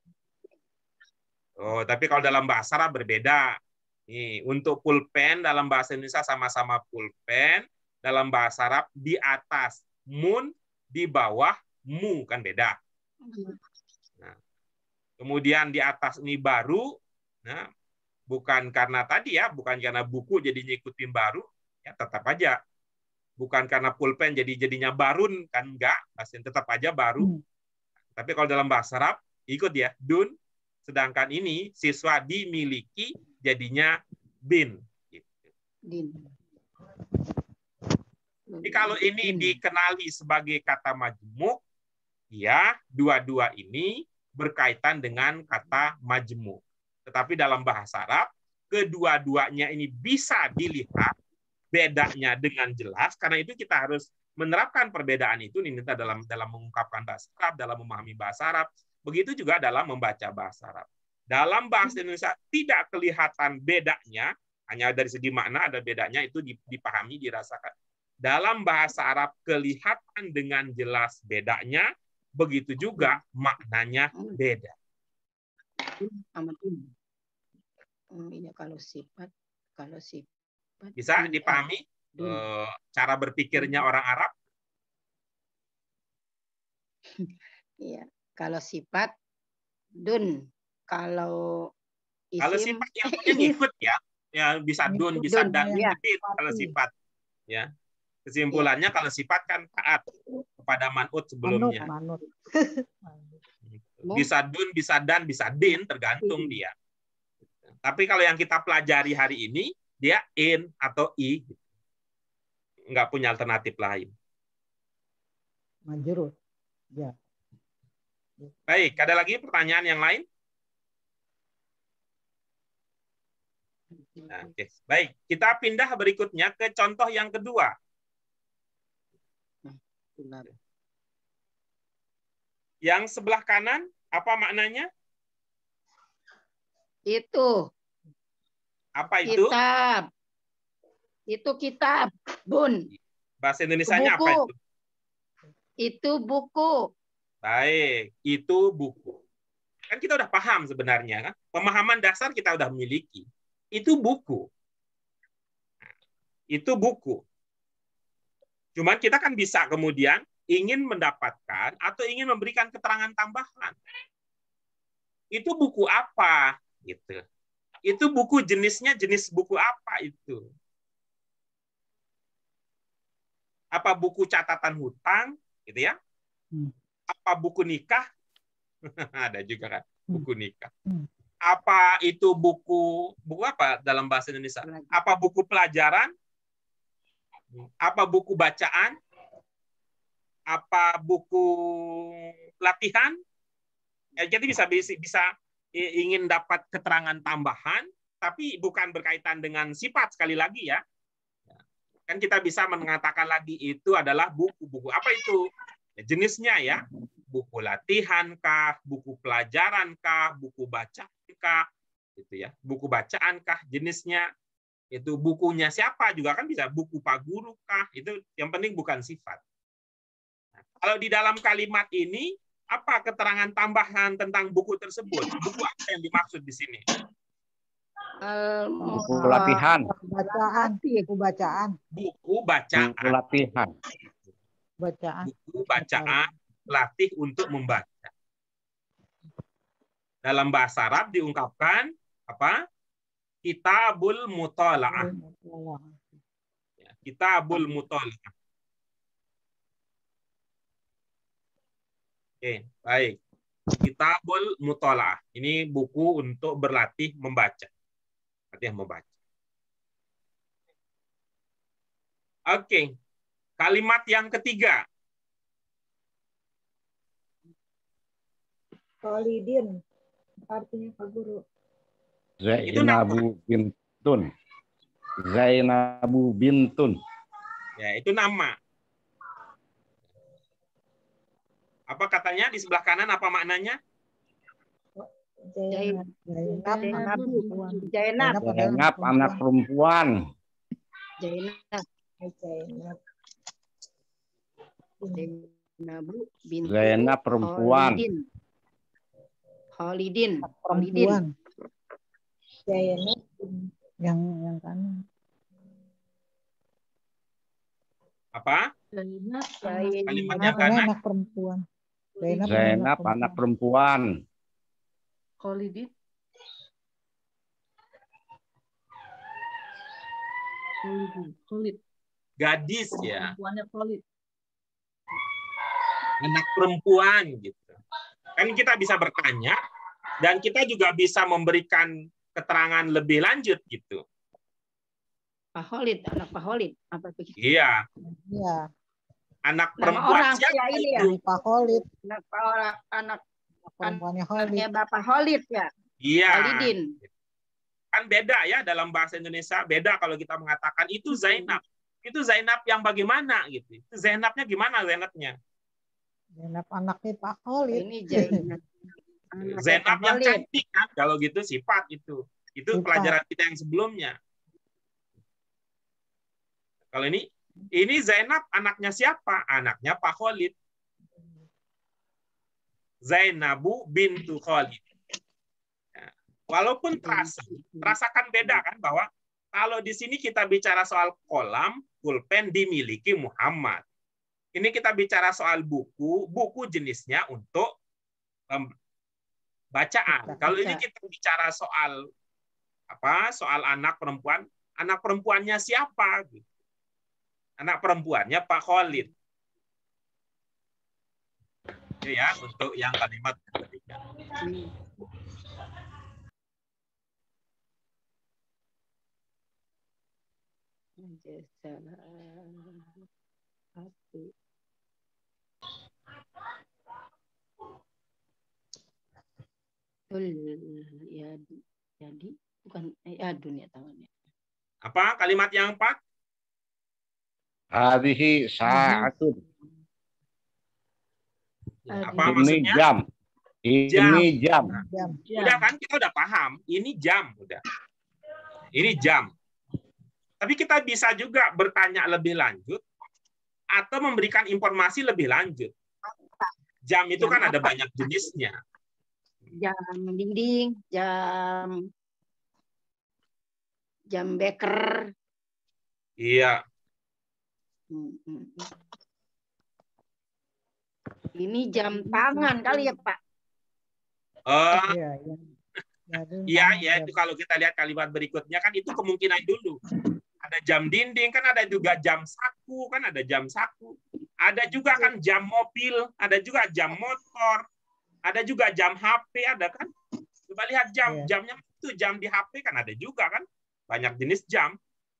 S1: Oh, tapi kalau dalam bahasa Arab berbeda. Nih, untuk pulpen dalam bahasa Indonesia sama-sama pulpen, dalam bahasa Arab di atas mun, di bawah mu, kan beda. Nah, kemudian di atas ini baru, nah, bukan karena tadi ya, bukan karena buku jadi ngikutin baru, ya tetap aja. Bukan karena pulpen jadi jadinya barun, kan enggak, pasti tetap aja baru. Hmm. Tapi kalau dalam bahasa Arab, ikut ya, dun, sedangkan ini siswa dimiliki, jadinya bin. Bin. Jadi kalau ini dikenali sebagai kata majmuk, ya dua-dua ini berkaitan dengan kata majmuk. Tetapi dalam bahasa Arab, kedua-duanya ini bisa dilihat bedanya dengan jelas. Karena itu kita harus menerapkan perbedaan itu nih dalam dalam mengungkapkan bahasa Arab, dalam memahami bahasa Arab. Begitu juga dalam membaca bahasa Arab. Dalam bahasa Indonesia tidak kelihatan bedanya, hanya dari segi makna ada bedanya, itu dipahami, dirasakan. Dalam bahasa Arab kelihatan dengan jelas bedanya, begitu juga maknanya beda.
S3: Kalau sifat, kalau sifat
S1: bisa dipahami eh, cara berpikirnya orang Arab?
S3: Iya, kalau sifat dun. Kalau isim,
S1: kalau sifat yang punya ngikut ya, ya bisa dun, bisa dan, ya. Kalau sifat, ya kesimpulannya ya. Kalau sifat kan taat kepada manut sebelumnya. Manut, manut. Bisa dun, bisa dan, bisa din, tergantung dia. Tapi kalau yang kita pelajari hari ini, dia in atau i, nggak punya alternatif lain.
S4: Majrur, ya.
S1: Baik, ada lagi pertanyaan yang lain? Nah, oke. Baik, kita pindah berikutnya ke contoh yang kedua. Yang sebelah kanan, apa maknanya?
S3: Itu.
S1: Apa itu?
S3: Kitab. Itu kitab, Bun.
S1: Bahasa Indonesianya apa itu?
S3: Itu buku.
S1: Baik, itu buku. Kan kita udah paham sebenarnya, kan? Pemahaman dasar kita udah miliki. Itu buku. Itu buku. Cuman kita kan bisa kemudian ingin mendapatkan atau ingin memberikan keterangan tambahan. Itu buku apa? Gitu. Itu buku jenisnya jenis buku apa itu? Apa buku catatan hutang, gitu ya? Apa buku nikah? Ada juga kan buku nikah. Apa itu buku buku apa dalam bahasa Indonesia? Apa buku pelajaran? Apa buku bacaan? Apa buku latihan? Ya, jadi bisa bisa ingin dapat keterangan tambahan, tapi bukan berkaitan dengan sifat sekali lagi ya. Kan kita bisa mengatakan lagi itu adalah buku-buku. Apa itu? Ya, jenisnya ya. Buku latihan kah, buku pelajaran kah, buku bacaan kah, gitu ya. Buku bacaan kah jenisnya, itu bukunya siapa juga kan bisa, buku pak guru kah, itu yang penting bukan sifat. Nah, kalau di dalam kalimat ini Apa keterangan tambahan tentang buku tersebut? Buku apa yang dimaksud di sini?
S2: Buku latihan.
S4: Bacaan, buku bacaan,
S1: Buku bacaan.
S2: Buku latihan.
S4: bacaan.
S1: Buku bacaan latih untuk membaca. Dalam bahasa Arab diungkapkan apa? Kitabul Muthala'ah. Ya, Kitabul Muthala'ah. Oke, baik. Kitabul Muthala'ah. Ini buku untuk berlatih membaca. Latihan membaca. Oke. Kalimat yang ketiga.
S7: Khalidin. Artinya Pak Guru.
S2: Zainabu bintun. Zainabu bintun.
S1: Ya, itu nama. Apa katanya di sebelah kanan, apa maknanya?
S7: Zainab.
S4: Zainab, anak perempuan.
S3: Zainab.
S2: Zainab anak perempuan.
S3: Zainab.
S7: Zainab.
S3: Zainabu bintu
S2: Zainab perempuan.
S3: Khalidin. Khalidin.
S4: Perempuan.
S7: Zainab.
S4: Yang yang kanan.
S1: Apa?
S6: Zainab
S3: Zainab.
S1: Kalimat yang
S4: Anaknya
S1: kanan.
S4: anak perempuan. Zainab,
S2: Zainab anak perempuan.
S6: Khalidin. Khalidin. Khalid.
S1: Gadis ya.
S6: Perempuannya Khalid.
S1: Anak perempuan gitu. Kan kita bisa bertanya dan kita juga bisa memberikan keterangan lebih lanjut gitu.
S3: Pak Khalid, anak Pak Khalid. Apa itu?
S1: Iya,
S4: Iya,
S1: anak
S3: Nama
S1: perempuan
S3: orang
S1: siapa
S3: ya ini ya.
S1: itu?
S4: Pak Khalid,
S3: Anak Pak orang, anak
S4: perempuannya Khalid.
S3: anaknya Bapak Khalid ya.
S1: Iya.
S3: Khalidin.
S1: Kan beda ya dalam bahasa Indonesia, beda kalau kita mengatakan itu Zainab. Itu Zainab yang bagaimana gitu. Itu Zainabnya gimana Zainabnya?
S4: Zainab anaknya Pak Khalid.
S3: Ini Zainab. Anaknya
S1: Zainab
S3: Pak
S1: yang
S3: Khalid.
S1: cantik kan kalau gitu sifat itu. Itu
S4: Sifat.
S1: pelajaran kita yang sebelumnya. Kalau ini ini Zainab anaknya siapa? Anaknya Pak Khalid. Zainabu bintu Khalid. Ya. Walaupun terasa, terasakan beda kan bahwa kalau di sini kita bicara soal kolam, pulpen dimiliki Muhammad. Ini kita bicara soal buku, buku jenisnya untuk um, bacaan. Kalau ini kita bicara soal apa? Soal anak perempuan, anak perempuannya siapa? Anak perempuannya Pak Khalid. Itu ya untuk yang kalimat ketiga.
S3: Ya, jadi bukan ya dunia tangannya.
S1: Apa kalimat yang empat?
S2: Hadhihi sa'atun.
S1: Ya, apa
S2: Ini
S1: maksudnya?
S2: jam. Ini jam.
S4: Jam.
S1: Udah kan kita udah paham. Ini jam udah. Ini jam. Tapi kita bisa juga bertanya lebih lanjut atau memberikan informasi lebih lanjut. Jam itu
S3: Jam
S1: kan ada
S3: apa?
S1: banyak jenisnya.
S3: Jam dinding, jam jam beker.
S1: Iya.
S3: Hmm, hmm, hmm. Ini jam tangan kali ya Pak?
S1: Eh,
S4: Iya, iya. Ya, itu
S1: Iya,
S4: nama
S1: ya
S4: jam.
S1: itu kalau kita lihat kalimat berikutnya kan itu kemungkinan dulu. Ada jam dinding, kan ada juga jam saku, kan ada jam saku. Ada juga kan jam mobil, ada juga jam motor, ada juga jam H P, ada kan? Coba lihat jam,
S4: Iya.
S1: jamnya itu jam di H P kan ada juga kan? Banyak jenis jam.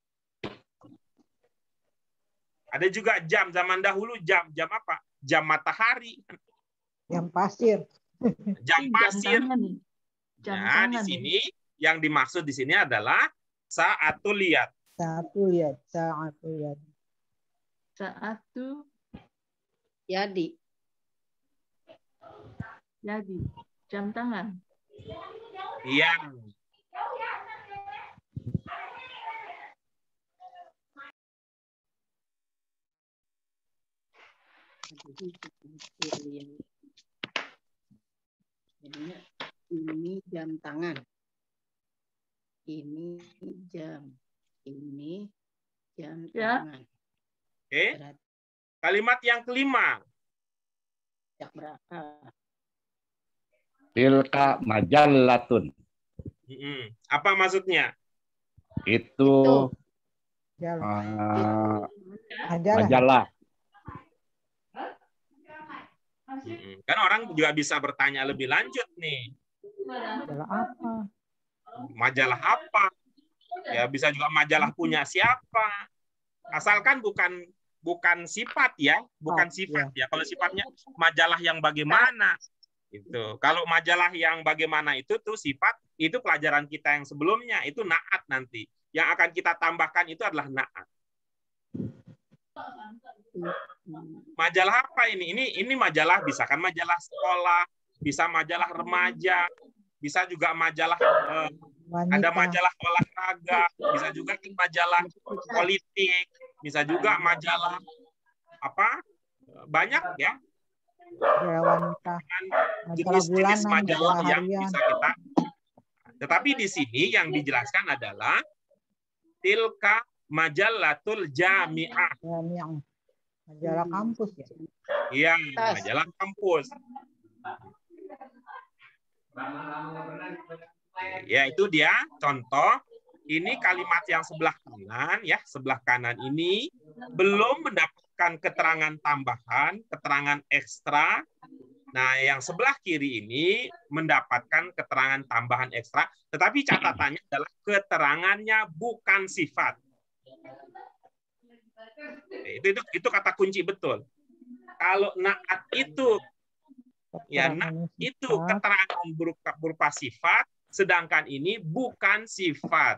S1: Ada juga jam zaman dahulu jam jam apa? Jam matahari,
S4: Jam pasir.
S1: jam
S6: Ini
S1: pasir.
S6: tangan nih. Jam
S1: Nah, di
S6: tangan nih.
S1: sini yang dimaksud di sini adalah saatul liat.
S4: Satu lihat, satu lihat.
S6: Saat tuh
S3: Jadi
S6: jadi jam tangan.
S1: Iya.
S3: Jadinya ini jam tangan. Ini jam. Ini jam
S6: Ya.
S3: tangan.
S1: Oke.
S3: Berarti
S1: Kalimat yang kelima.
S3: jak berapa?
S2: Tilka majallatun.
S1: Mm-mm. Apa maksudnya?
S2: Itu
S4: Jalan.
S2: uh,
S4: Majalah.
S2: majalah.
S1: Mm-mm. Kan orang juga bisa bertanya lebih lanjut nih.
S4: Majalah apa?
S1: Majalah apa? Ya bisa juga majalah punya siapa. Asalkan bukan bukan sifat ya, bukan
S4: Oh,
S1: sifat ya. Kalau sifatnya majalah yang bagaimana itu. Kalau majalah yang bagaimana itu tuh sifat, itu pelajaran kita yang sebelumnya, itu naat nanti. Yang akan kita tambahkan itu adalah naat. Majalah apa ini? Ini ini majalah bisa kan majalah sekolah, bisa majalah remaja, bisa juga majalah eh,
S4: Wanita.
S1: ada majalah olahraga, bisa juga kan majalah politik, bisa juga majalah apa? Banyak ya.
S4: Ya, wanita.
S1: Kan
S4: Majalah
S1: jenis-jenis
S4: bulanan,
S1: majalah
S4: majalah
S1: yang
S4: harian.
S1: bisa kita. Tetapi di sini yang dijelaskan adalah tilka majallatul jami'ah.
S4: Jami'ah. Majalah kampus ya.
S1: Iya, majalah kampus. Ya, itu dia contoh. Ini kalimat yang sebelah kanan ya, sebelah kanan ini belum mendapatkan keterangan tambahan, keterangan ekstra. Nah, yang sebelah kiri ini mendapatkan keterangan tambahan ekstra, tetapi catatannya adalah keterangannya bukan sifat. Itu itu, itu kata kunci betul. Kalau naat itu ya naat itu keterangan berupa, berupa sifat, sedangkan ini bukan sifat.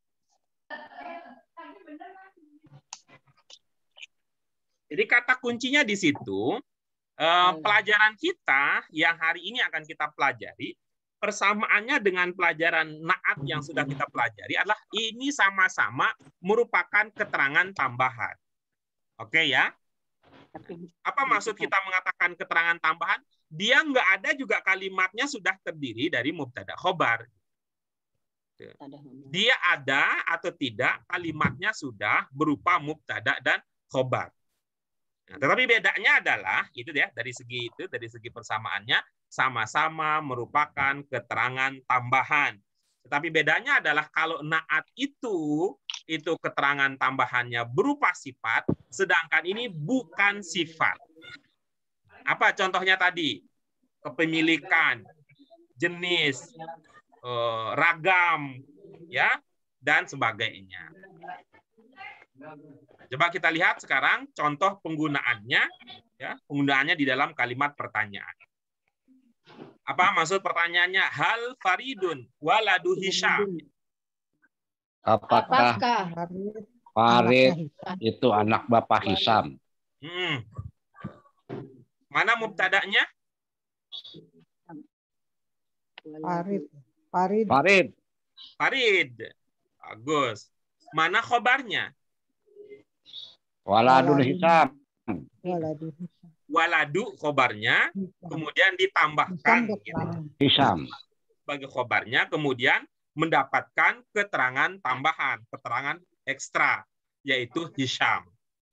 S1: Jadi kata kuncinya di situ. Uh, pelajaran kita yang hari ini akan kita pelajari, persamaannya dengan pelajaran naat yang sudah kita pelajari adalah ini sama-sama merupakan keterangan tambahan. Oke ya? Apa maksud kita mengatakan keterangan tambahan? Dia nggak ada juga kalimatnya sudah terdiri dari mubtada khobar. Dia ada atau tidak kalimatnya sudah berupa mubtada dan khobar. Nah, tetapi bedanya adalah itu ya dari segi itu dari segi persamaannya sama-sama merupakan keterangan tambahan. Tetapi bedanya adalah kalau naat itu itu keterangan tambahannya berupa sifat, sedangkan ini bukan sifat. Apa contohnya tadi? Kepemilikan, jenis, eh, ragam, ya dan sebagainya. Coba kita lihat sekarang contoh penggunaannya, ya, penggunaannya di dalam kalimat pertanyaan. Apa maksud pertanyaannya? Hal Faridun waladu Hisham.
S2: Apakah Farid itu anak Bapak Hisham?
S1: Hmm. Mana mubtadanya?
S4: Farid. Farid.
S2: Farid.
S1: Farid. Bagus. Mana khobarnya?
S2: Waladu Hisham.
S4: Waladu.
S1: Waladu khobarnya, kemudian ditambahkan
S2: Hisham
S1: sebagai khobarnya, kemudian mendapatkan keterangan tambahan, keterangan ekstra, yaitu Hisham.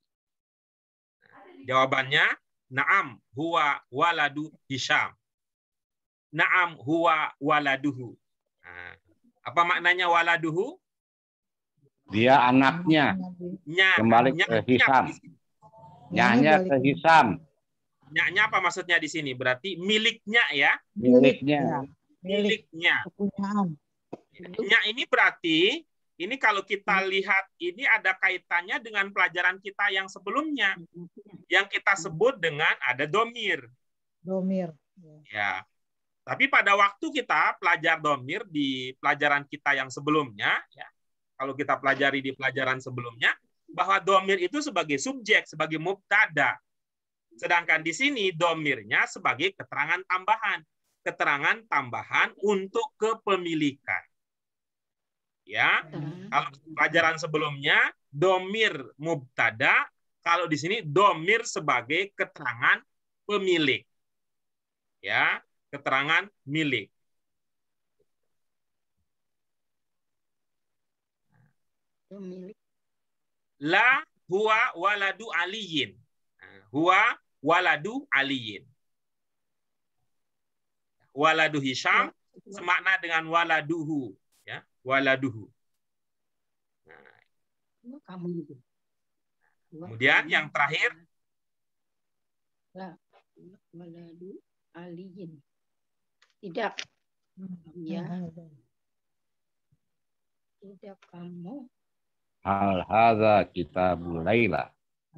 S1: Jawabannya, na'am huwa waladu Hisham. Na'am huwa waladuhu. Nah, apa maknanya waladuhu?
S2: Dia anaknya.
S1: Nya,
S2: Kembali
S1: nya,
S2: ke
S1: nya,
S2: Hisham. Nyanya ke Hisham.
S1: Nyanya apa maksudnya di sini? Berarti miliknya ya?
S2: Miliknya.
S1: Miliknya.
S4: Kepunyaan.
S1: Nya ini berarti, ini kalau kita lihat, ini ada kaitannya dengan pelajaran kita yang sebelumnya. Yang kita sebut dengan ada domir.
S4: Domir.
S1: Ya. Tapi pada waktu kita pelajar domir di pelajaran kita yang sebelumnya, ya, kalau kita pelajari di pelajaran sebelumnya, bahwa domir itu sebagai subjek, sebagai mubtada. Sedangkan di sini domirnya sebagai keterangan tambahan. Keterangan tambahan untuk kepemilikan. Ya, kalau pelajaran sebelumnya, domir mubtada, kalau di sini domir sebagai keterangan pemilik. Ya, keterangan milik.
S3: Pemilik.
S1: La huwa waladu aliyin. Huwa waladu aliyin. Waladu Hisham semakna dengan waladuhu, ya, waladuhu. Nah,
S3: kamu.
S1: Kemudian yang terakhir,
S3: La waladu aliyin. Tidak. Ya. Tidak kamu.
S2: Hal hadza kitabul Laila.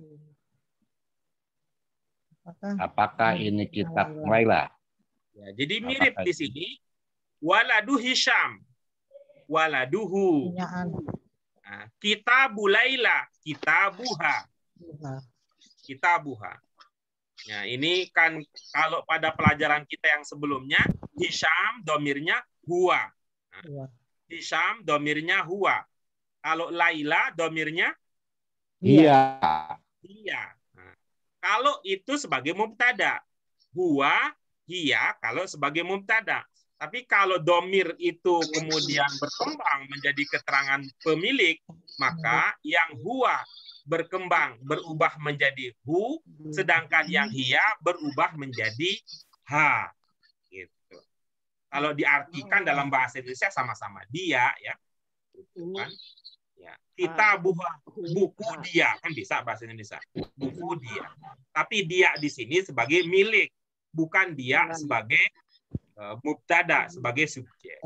S2: Apakah ini kitab Laila?
S1: Ya, jadi mirip di sini. Waladu Hisham. Waladuhu. Nah, kitabu Laila. Kitabuha. Kitabuha. Nah, ini kan kalau pada pelajaran kita yang sebelumnya, Hisham domirnya huwa. Nah, Hisham domirnya huwa. Kalau Laila domirnya
S2: Iya.
S1: Iya. Nah, kalau itu sebagai mubtada, huwa, hiya kalau sebagai mubtada. Tapi kalau domir itu kemudian berkembang menjadi keterangan pemilik, maka yang huwa berkembang berubah menjadi hu, sedangkan yang hiya berubah menjadi ha. Gitu. Kalau diartikan dalam bahasa Indonesia sama-sama dia, ya. Gitu kan? Ya, kita buah buku dia kan bisa bahasa Indonesia, buku dia. Tapi dia di sini sebagai milik, bukan dia sebagai uh, mubtada, sebagai subjek.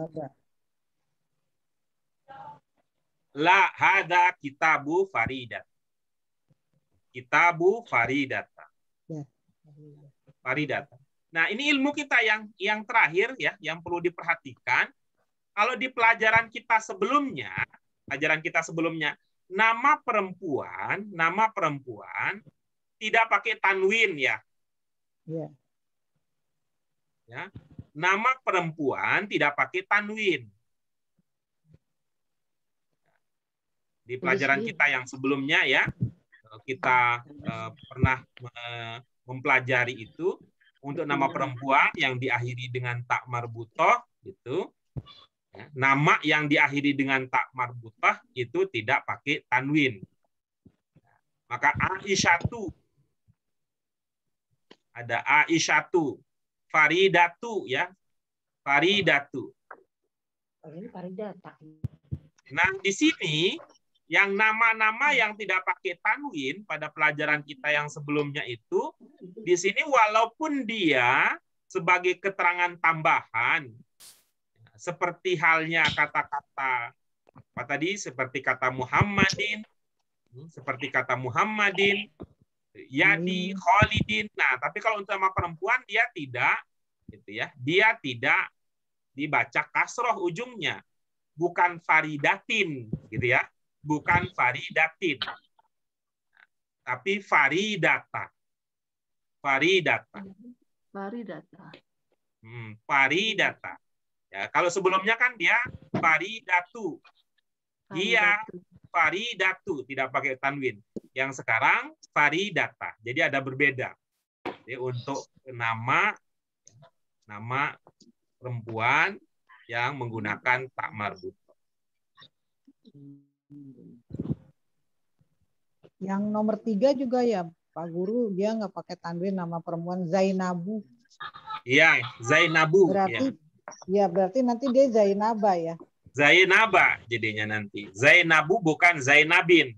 S1: La hada kitabu Faridat. Kitabu Faridata. Faridata. Nah, ini ilmu kita yang yang terakhir ya, yang perlu diperhatikan. Kalau di pelajaran kita sebelumnya, pelajaran kita sebelumnya, nama perempuan, nama perempuan tidak pakai tanwin ya.
S4: Ya.
S1: Ya. Nama perempuan tidak pakai tanwin. Di pelajaran kita yang sebelumnya ya, kita uh, pernah uh, mempelajari itu untuk nama perempuan yang diakhiri dengan tak marbutah itu. Nama yang diakhiri dengan tak marbutah itu tidak pakai tanwin. Maka Aisyatu, ada Aisyatu, Faridatu ya, Faridatu. Nah di sini yang nama-nama yang tidak pakai tanwin pada pelajaran kita yang sebelumnya itu, di sini walaupun dia sebagai keterangan tambahan, seperti halnya kata-kata apa tadi, seperti kata Muhammadin, seperti kata Muhammadin, Yadi, Khalidin. Nah, tapi kalau untuk nama perempuan dia tidak, gitu ya, dia tidak dibaca kasroh ujungnya, bukan Faridatin, gitu ya, bukan Faridatin, tapi Faridata, Faridata,
S6: Faridata.
S1: hmm, Faridata. Ya, kalau sebelumnya kan dia Faridatu. Dia Faridatu tidak pakai tanwin. Yang sekarang Faridata. Jadi ada berbeda. Jadi untuk nama nama perempuan yang menggunakan tak marbut.
S4: Yang nomor tiga juga ya Pak Guru, dia nggak pakai tanwin, nama perempuan Zainabu.
S1: Iya, Zainabu.
S4: Berarti
S1: ya.
S4: Ya, berarti nanti dia Zainaba ya.
S1: Zainaba jadinya nanti. Zainabu bukan Zainabin.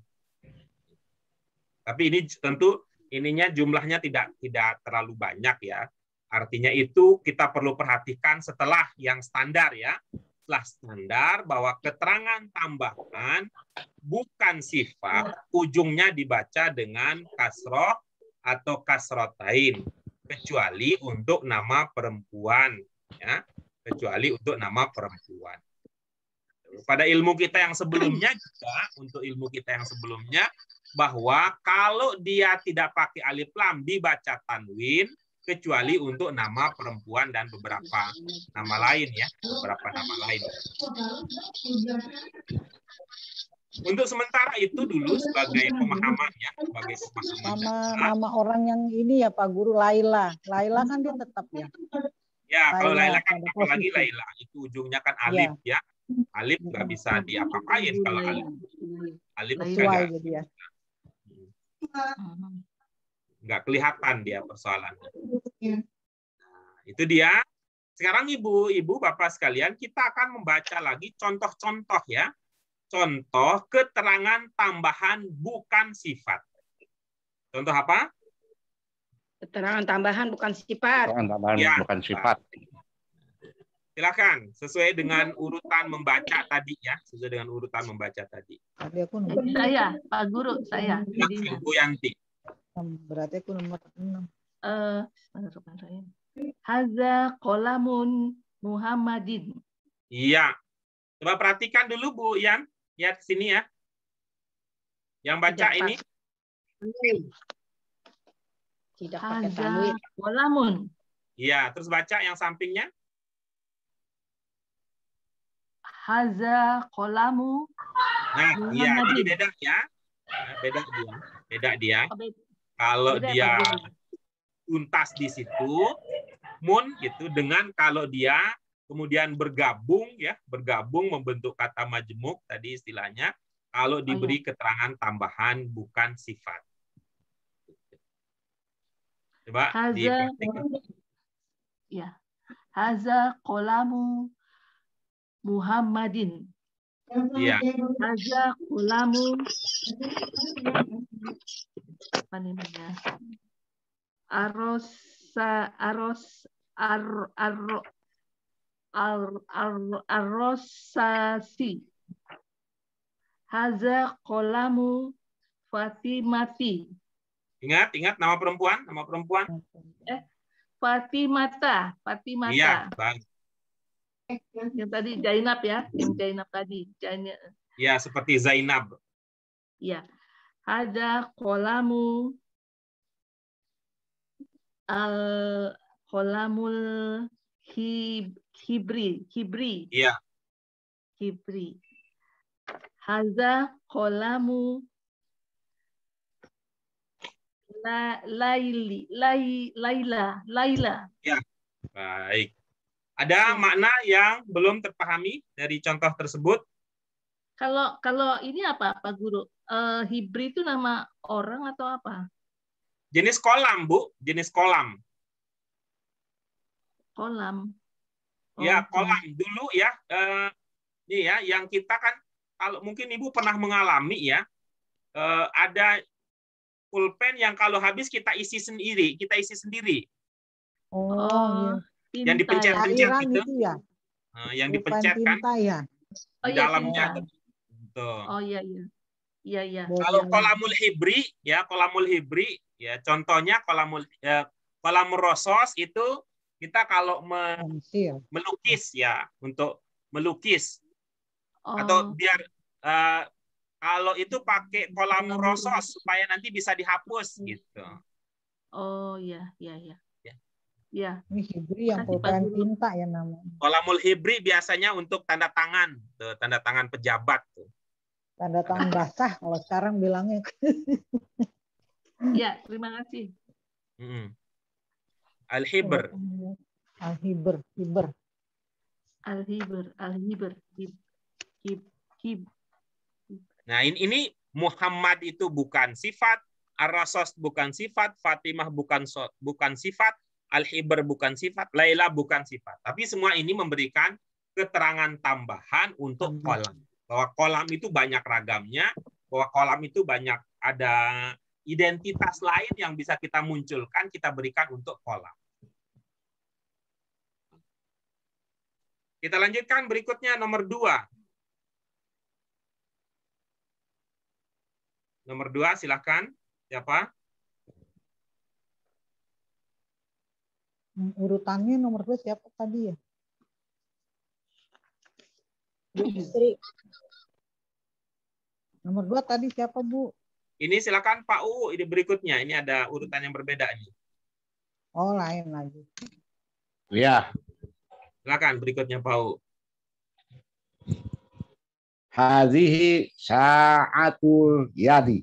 S1: Tapi ini tentu ininya jumlahnya tidak tidak terlalu banyak ya. Artinya itu kita perlu perhatikan setelah yang standar ya. Setelah standar bahwa keterangan tambahan bukan sifat, ujungnya dibaca dengan kasroh atau kasrotain. Kecuali untuk nama perempuan. Ya. Kecuali untuk nama perempuan. Pada ilmu kita yang sebelumnya juga, untuk ilmu kita yang sebelumnya, bahwa kalau dia tidak pakai alif lam dibaca tanwin, kecuali untuk nama perempuan dan beberapa nama lain ya, beberapa nama lain. Untuk sementara itu dulu sebagai pemahamannya, sebagai pemahaman.
S4: Nama nama orang yang ini ya Pak Guru, Laila. Laila kan dia tetap ya.
S1: Ya, kalau
S4: Laila
S1: Laila kan
S4: pada
S1: apalagi
S4: posisi.
S1: Laila itu ujungnya kan
S4: Ya.
S1: alif ya. Alif nggak bisa diapa-apain kalau alif. Alif
S4: Sesuai
S1: kagak
S4: jadi ya.
S1: nggak kelihatan dia persoalannya. Nah, itu dia. Sekarang Ibu, Ibu, Bapak sekalian, kita akan membaca lagi contoh-contoh ya. Contoh keterangan tambahan bukan sifat. Contoh apa?
S3: Keterangan tambahan bukan sifat.
S2: Keterangan tambahan
S1: Ya.
S2: bukan sifat.
S1: Silakan, sesuai dengan urutan membaca tadi ya, sesuai dengan urutan membaca tadi.
S4: Tadi aku nomor
S6: Jadi saya, Pak Guru, saya.
S1: Silakan, Bu Yanti.
S4: enam. Berarti aku nomor enam.
S6: Eh, mana sopan saya? Haza kolamun Muhammadin.
S1: Iya. Coba perhatikan dulu Bu Yan, lihat sini ya. Yang baca
S3: Tidak, Pak.
S1: ini.
S3: Tidak pakai
S6: Haza
S3: tanwin.
S6: kolamun.
S1: Iya, terus baca yang sampingnya.
S6: Haza kolamu
S1: Nah, iya, jadi
S6: Muhammadin.
S1: beda ya. Nah, beda dia. Beda dia.
S6: Oh, beda.
S1: Kalau
S6: Beda,
S1: dia
S6: Pak Guru.
S1: tuntas di situ, mun gitu, dengan kalau dia kemudian bergabung ya, bergabung membentuk kata majmuk tadi istilahnya, kalau diberi keterangan tambahan bukan sifat. Coba
S6: Haza
S1: diperhatikan.
S6: ya. Haza kolamu Muhammadin.
S1: Iya.
S6: Haza kolamu apa namanya? Arosa aros ar ar ar ar arosasi. Haza kolamu Fatimati.
S1: Ingat, ingat nama perempuan, nama perempuan.
S6: Eh, Fatimata, Fatimata.
S1: Iya, bagus.
S6: Yang tadi Zainab ya, yang Zainab tadi. Zainab.
S1: Iya, seperti Zainab.
S6: Ya. Ada kolamu al kolamul hib, hibri, hibri,
S1: Iya.
S6: hibri. Haza kolamu la, laili, lai, laila, laila.
S1: Ya, baik. Ada makna yang belum terpahami dari contoh tersebut?
S6: Kalau kalau ini apa, Pak Guru? Eh, hibri itu nama orang atau apa?
S1: Jenis kolam, Bu. Jenis kolam.
S6: Kolam.
S1: Ya,
S6: Oh,
S1: kolam. Dulu ya, eh, ini ya, yang kita kan, kalau mungkin Ibu pernah mengalami ya, eh, ada pulpen yang kalau habis kita isi sendiri, kita isi sendiri.
S4: Oh,
S6: Oh,
S4: iya.
S1: Yang dipencet-pencet
S4: Cairan
S1: gitu.
S4: itu ya.
S1: Nah, yang
S4: Pulpen
S1: dipencet kan
S4: tinta ya.
S6: Oh
S1: di
S6: iya,
S1: dalamnya.
S6: tinta.
S1: Tuh.
S6: Oh iya iya. Iya iya.
S1: Kalau
S4: Botol.
S1: kolamul hibri, ya kolamul hibri, ya contohnya kolamul ya, kolamul rosos itu kita kalau me-
S4: Pensil.
S1: melukis ya, untuk melukis
S6: Oh,
S1: atau biar eh, kalau itu pakai kolamul rosos supaya nanti bisa dihapus gitu.
S6: oh iya iya iya.
S1: Ya.
S6: Iya.
S4: Ini hibri yang
S6: Makasih, Pak
S4: pulpen
S6: Guru.
S4: tinta ya namanya.
S1: Kolamul hibri biasanya untuk tanda tangan, tuh, tanda tangan pejabat tuh.
S4: Tanda tangan basah kalau sekarang bilangnya.
S6: Iya, terima kasih.
S1: Mm-mm. Al-hibr.
S4: Al-hibr, hibr.
S6: Al-hibr, al-hibr. Hib, hib, hib.
S1: Nah, ini, ini Muhammad itu bukan sifat, Ar-Rasos bukan sifat, Fatimah bukan so- bukan sifat, Al-Hibr bukan sifat, Laila bukan sifat. Tapi semua ini memberikan keterangan tambahan untuk kolam. Bahwa kolam itu banyak ragamnya, bahwa kolam itu banyak ada identitas lain yang bisa kita munculkan, kita berikan untuk kolam. Kita lanjutkan berikutnya nomor dua. Nomor dua, silakan. Siapa?
S4: Urutannya nomor dua siapa tadi ya?
S7: Bu Sri.
S4: Nomor dua tadi siapa, Bu?
S1: Ini silakan Pak U, ini berikutnya. Ini ada urutan yang berbeda ini.
S4: Oh, lain lagi.
S2: Ya,
S1: Silakan berikutnya Pak U.
S2: hadhihi sa'atul yadi.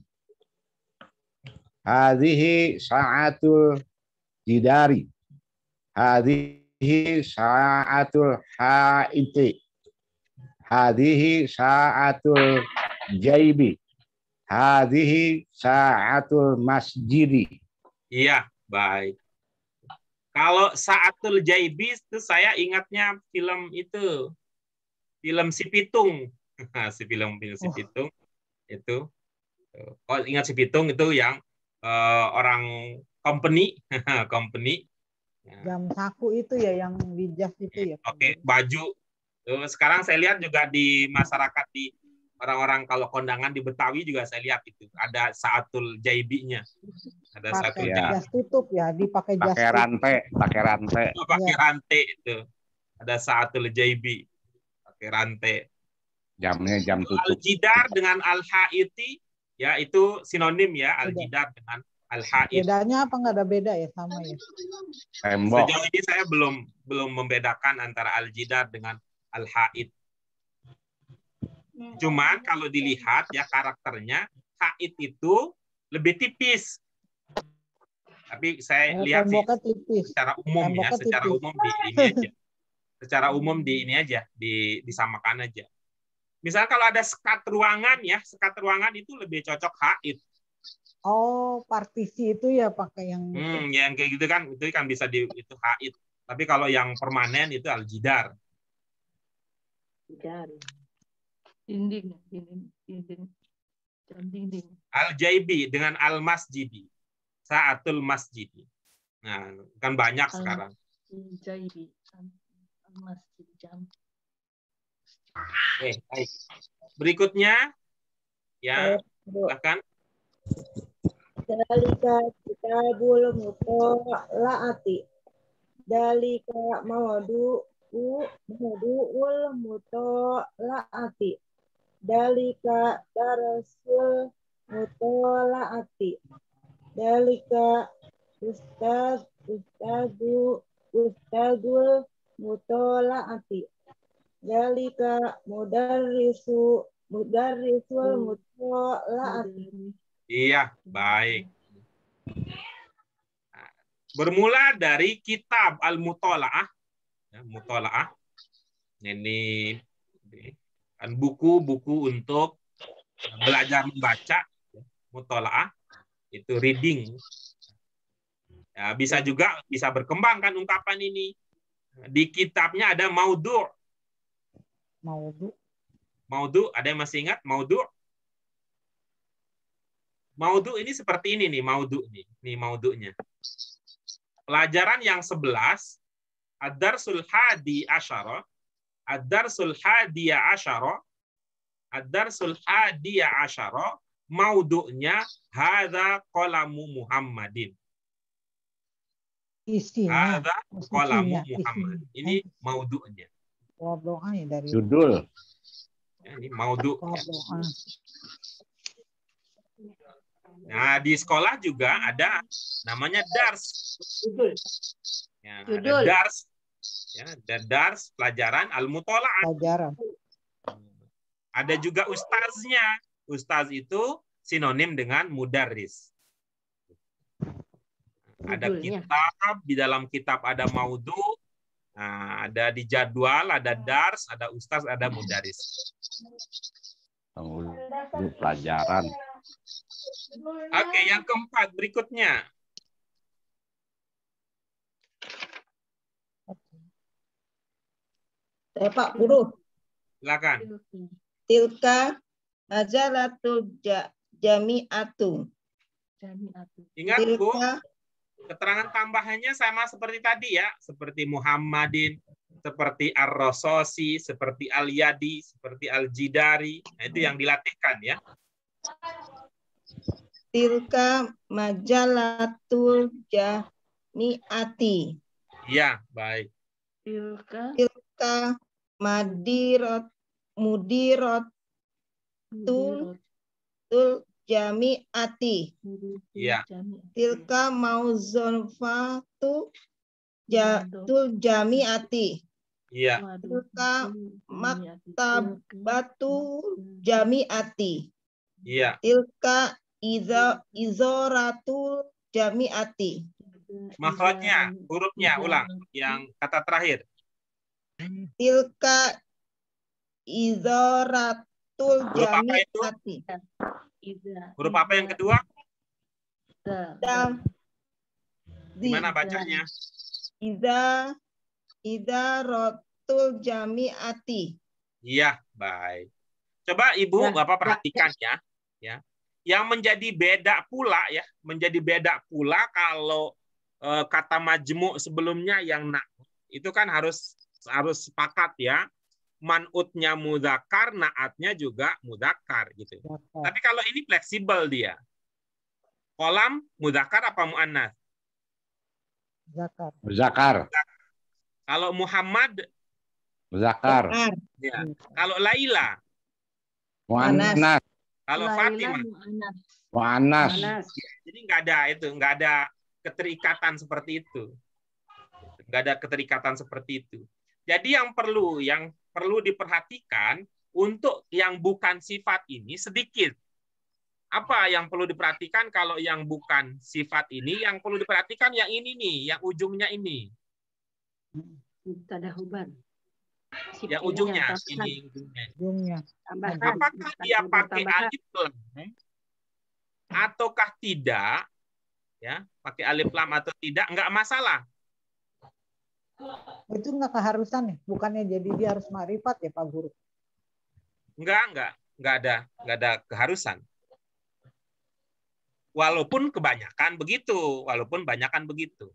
S2: Hadhihi sa'atul jidari. Hadhihi Hadihi sa'atul haiti. Hadihi sa'atul jaibi. Hadihi sa'atul masjidi.
S1: Iya, baik. Kalau Sa'atul Jaibi itu saya ingatnya film itu. Film Si Pitung. si film, film Si Pitung itu. Oh, ingat Si Pitung itu yang uh, orang company, company.
S4: Jam saku itu ya yang di jas itu ya.
S1: Oke, baju. Sekarang saya lihat juga di masyarakat di orang-orang kalau kondangan di Betawi juga saya lihat itu ada Sa'atul Jaibinya. Ada satu
S2: ya.
S4: Jas tutup ya, dipakai jas
S2: pakai rantai, pakai rantai.
S1: Oh, pakai
S4: ya.
S1: rantai itu. Ada Sa'atul Jaibi. Pakai rantai.
S2: Jamnya jam tutup.
S1: Al-Jidar dengan Al-Haiti ya itu sinonim ya, Al-Jidar dengan Al-Haiti.
S4: Bedanya apa nggak ada beda ya, sama ya?
S2: Tembok.
S1: Sejauh ini saya belum belum membedakan antara Al-Jidar dengan Al-Hait. Cuman kalau dilihat ya karakternya Hait itu lebih tipis. Tapi saya
S4: Oh,
S1: lihat sih
S4: tipis.
S1: secara umum ya,
S4: Temboknya
S1: secara
S4: tipis.
S1: umum di ini aja. Secara umum di ini aja, di disamakan aja. Misal kalau ada sekat ruangan ya, sekat ruangan itu lebih cocok Hait.
S4: Oh, partisi itu ya pakai yang
S1: Hmm, yang kayak gitu kan, itu kan bisa di itu Hait. Tapi kalau yang permanen itu Al-Jidar.
S6: Jidar. Dinding, dinding, dinding. Jam dinding.
S1: Al-Jaibi dengan Al-Masjidi. Sa'atul Masjidi. Nah, kan banyak
S6: Al
S1: sekarang.
S6: Jaibi. Masjid jam.
S1: Oke, baik. Berikutnya ya, silakan.
S7: Dalika kitabul mutolaati. Dalika mawdu mawdu'ul mutolaati. Dalika darasul mutolaati. Dalika ustaz ustazu ustazul mutolaati. Dalika mudarrisu mudarrisul mutolaati.
S1: Iya, baik. Bermula dari kitab Al-Mutola'ah. Ya, Mutola'ah. Ini kan buku-buku untuk belajar membaca. Mutola'ah. Itu reading. Ya, bisa juga, bisa berkembang kan ungkapan ini. Di kitabnya ada maudhu'.
S4: Maudhu'.
S1: Maudhu', ada yang masih ingat? Maudhu'. Maudhu' ini seperti ini nih, maudhu' nih. Nih maudhu'nya. Pelajaran yang sebelas, Ad-Darsul Hadi Asyara, Ad-Darsul Hadiya Asyara, Ad-Darsul Hadiya Asyara, maudhu'nya hadza qalamu Muhammadin.
S4: Isinya.
S1: Hadza qalamu Muhammad. Ini maudhu'nya.
S4: Doa dari
S2: Judul.
S1: Ya, ini maudhu'.
S4: doa.
S1: Nah, di sekolah juga ada namanya dars. Ya, ada dars. Ya, ada dars pelajaran al-mutola'ah.
S4: Pelajaran.
S1: Ada juga ustaznya. Ustaz itu sinonim dengan mudarris. Ada kitab, di dalam kitab ada maudhu', nah, ada di jadwal, ada dars, ada ustaz, ada mudarris.
S2: Pelajaran.
S1: Oke, yang keempat berikutnya.
S7: Eh, Pak Guru.
S1: Silakan.
S7: Tilka najalatul jami'atu.
S1: Ingat Bu, keterangan tambahannya sama seperti tadi ya, seperti Muhammadin, seperti Ar-Rasosi, seperti Al-Yadi, seperti Al-Jidari. Nah, itu yang dilatihkan ya.
S7: Tilka majalatul jami'ati.
S1: Iya, baik.
S6: Tilka.
S7: Tilka madirat mudirat tul tul jami'ati.
S1: Iya.
S7: Tilka mauzonfatu jatul jami'ati.
S1: Iya.
S7: Tilka maktabatu jami'ati.
S1: Iya.
S7: Tilka iza izoratul jami'ati.
S1: Makhrajnya, hurufnya, ulang. Yang kata terakhir.
S7: Tilka izoratul
S1: Huruf apa itu?
S7: jami'ati.
S1: Huruf apa yang kedua?
S7: Dam.
S1: Gimana bacanya?
S7: Iza izarotul jami'ati.
S1: Iya, baik. Coba Ibu, Bapak perhatikan ya. Ya. Yang menjadi beda pula ya, menjadi beda pula kalau eh, kata majmu sebelumnya yang nak itu kan harus harus sepakat ya. Man'utnya mudzakkar, naatnya juga mudzakkar gitu. Tapi kalau ini fleksibel dia. Kolam mudzakkar apa muannats?
S4: Zakar.
S2: Zakar.
S1: Kalau Muhammad
S2: Zakar.
S1: ya. Kalau Laila,
S2: Muannas.
S1: kalau Fatimah,
S2: Muannas.
S1: jadi nggak ada itu, nggak ada keterikatan seperti itu, nggak ada keterikatan seperti itu. Jadi yang perlu, yang perlu diperhatikan untuk yang bukan sifat ini sedikit. Apa yang perlu diperhatikan kalau yang bukan sifat ini? Yang perlu diperhatikan yang ini nih, yang ujungnya ini.
S6: Mubtada khabar.
S1: Yang ujungnya ini
S4: ujungnya.
S1: Apakah dia pakai alif lam ataukah tidak? Ya, pakai alif lam atau tidak enggak masalah.
S4: Itu enggak keharusan ya? Bukannya jadi dia harus ma'rifat ya Pak Guru?
S1: Enggak, enggak, enggak ada, enggak ada keharusan. Walaupun kebanyakan begitu, walaupun kebanyakan begitu.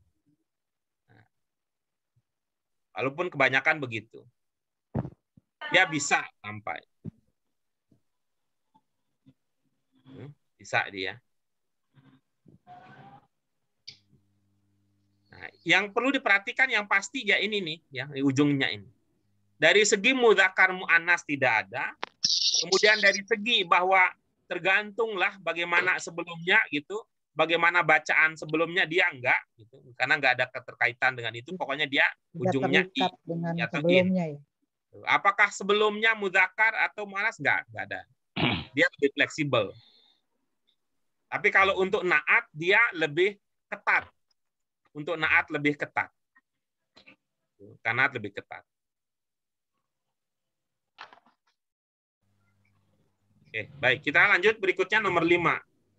S1: Walaupun kebanyakan begitu. Dia bisa sampai. Bisa dia. Nah, yang perlu diperhatikan yang pasti ya ini nih, ya di ujungnya ini. Dari segi mudzakkar muannas tidak ada. Kemudian dari segi bahwa tergantunglah bagaimana sebelumnya gitu, bagaimana bacaan sebelumnya dia enggak gitu. Karena enggak ada keterkaitan dengan itu, pokoknya dia ujungnya i
S4: dengan
S1: atau
S4: sebelumnya
S1: in.
S4: ya.
S1: Apakah sebelumnya mudzakkar atau muannas? Enggak, enggak ada. Dia lebih fleksibel. Tapi kalau untuk naat dia lebih ketat. Untuk naat lebih ketat. Karena lebih ketat. Oke, baik. Kita lanjut berikutnya nomor lima.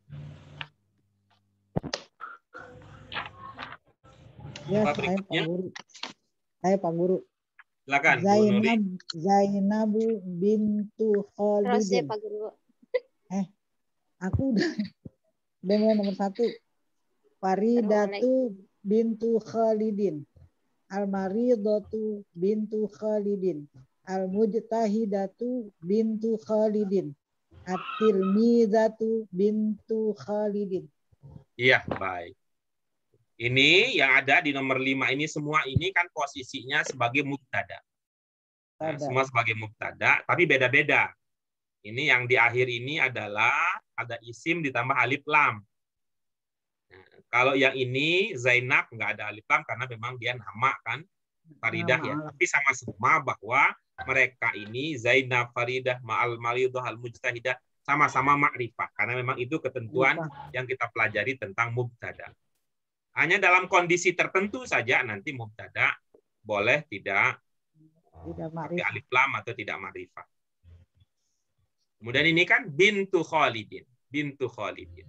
S4: Ya,
S1: Apa
S4: saya Pak
S1: berikutnya?
S4: Guru. Saya Pak Guru.
S1: Silakan, Bu
S4: Zainab,
S1: Nuri.
S4: Zainabu bintu
S9: Terus ya
S4: Khalidin.
S9: Pak Guru.
S4: Eh, aku udah udah mulai nomor satu. Faridatu bintu Khalidin. Al-Maridatu bintu Khalidin. Al-Mujtahidatu bintu Khalidin. At-Tilmizatu bintu Khalidin.
S1: Iya, baik. Ini yang ada di nomor lima ini semua ini kan posisinya sebagai mubtada. Nah, semua sebagai mubtada, tapi beda-beda. Ini yang di akhir ini adalah ada isim ditambah alif lam. Nah, kalau yang ini Zainab nggak ada alif lam karena memang dia nama kan Faridah ya. Tapi sama-sama bahwa mereka ini Zainab, Faridah, Ma'al Maridah, Al-Mujtahidah sama-sama makrifah karena memang itu ketentuan yang kita pelajari tentang mubtada. Hanya dalam kondisi tertentu saja nanti mubtada boleh tidak
S4: tidak
S1: pakai alif lam atau tidak makrifah. Kemudian ini kan bintu Khalidin, bintu Khalidin.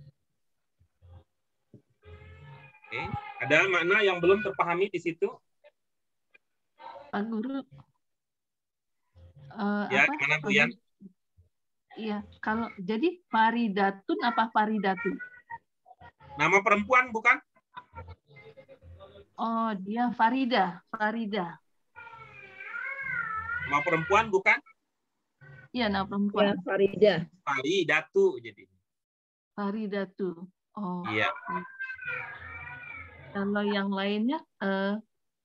S1: Oke, ada makna yang belum terpahami di situ?
S6: Pak Guru. Uh,
S1: ya,
S6: apa?
S1: gimana Bu Yan?
S6: Iya, kalau jadi Faridatun apa Faridatun?
S1: Nama perempuan bukan?
S6: Oh, dia Farida, Farida.
S1: Nama perempuan bukan?
S6: Iya, nama perempuan.
S7: Ya, Farida.
S1: Faridatu jadi.
S6: Faridatu. Oh.
S1: Iya.
S6: Kalau yang lainnya uh,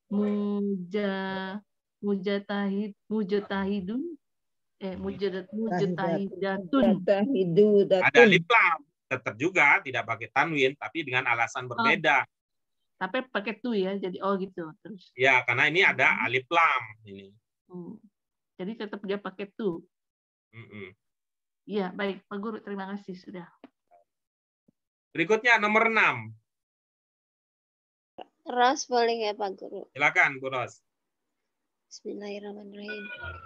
S6: muja mujatahid mujatahidun eh mujadat mujatahidatun.
S1: Ada alif lam, tetap juga tidak pakai tanwin tapi dengan alasan berbeda.
S6: Oh. Tapi pakai tu ya, jadi oh gitu terus.
S1: Ya, karena ini ada alif lam ini.
S6: Hmm. Jadi tetap dia pakai tu. Iya, mm -mm. Baik Pak Guru, terima kasih sudah.
S1: Berikutnya nomor enam.
S9: Ros boleh ya Pak Guru?
S1: Silakan Bu Ros.
S9: Bismillahirrahmanirrahim.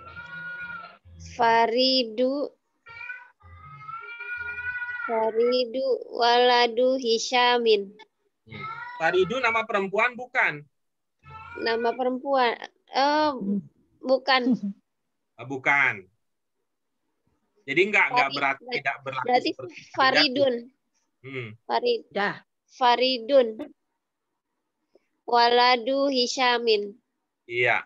S9: Faridu Faridu waladu Hisyamin.
S1: Faridu nama perempuan bukan?
S9: Nama perempuan. Oh, bukan.
S1: Bukan. Jadi enggak enggak
S9: Farid,
S1: berarti tidak berlaku
S9: berarti
S1: seperti
S9: Faridun.
S1: Hmm.
S9: Faridah. Faridun. Waladu Hisyamin.
S1: Iya.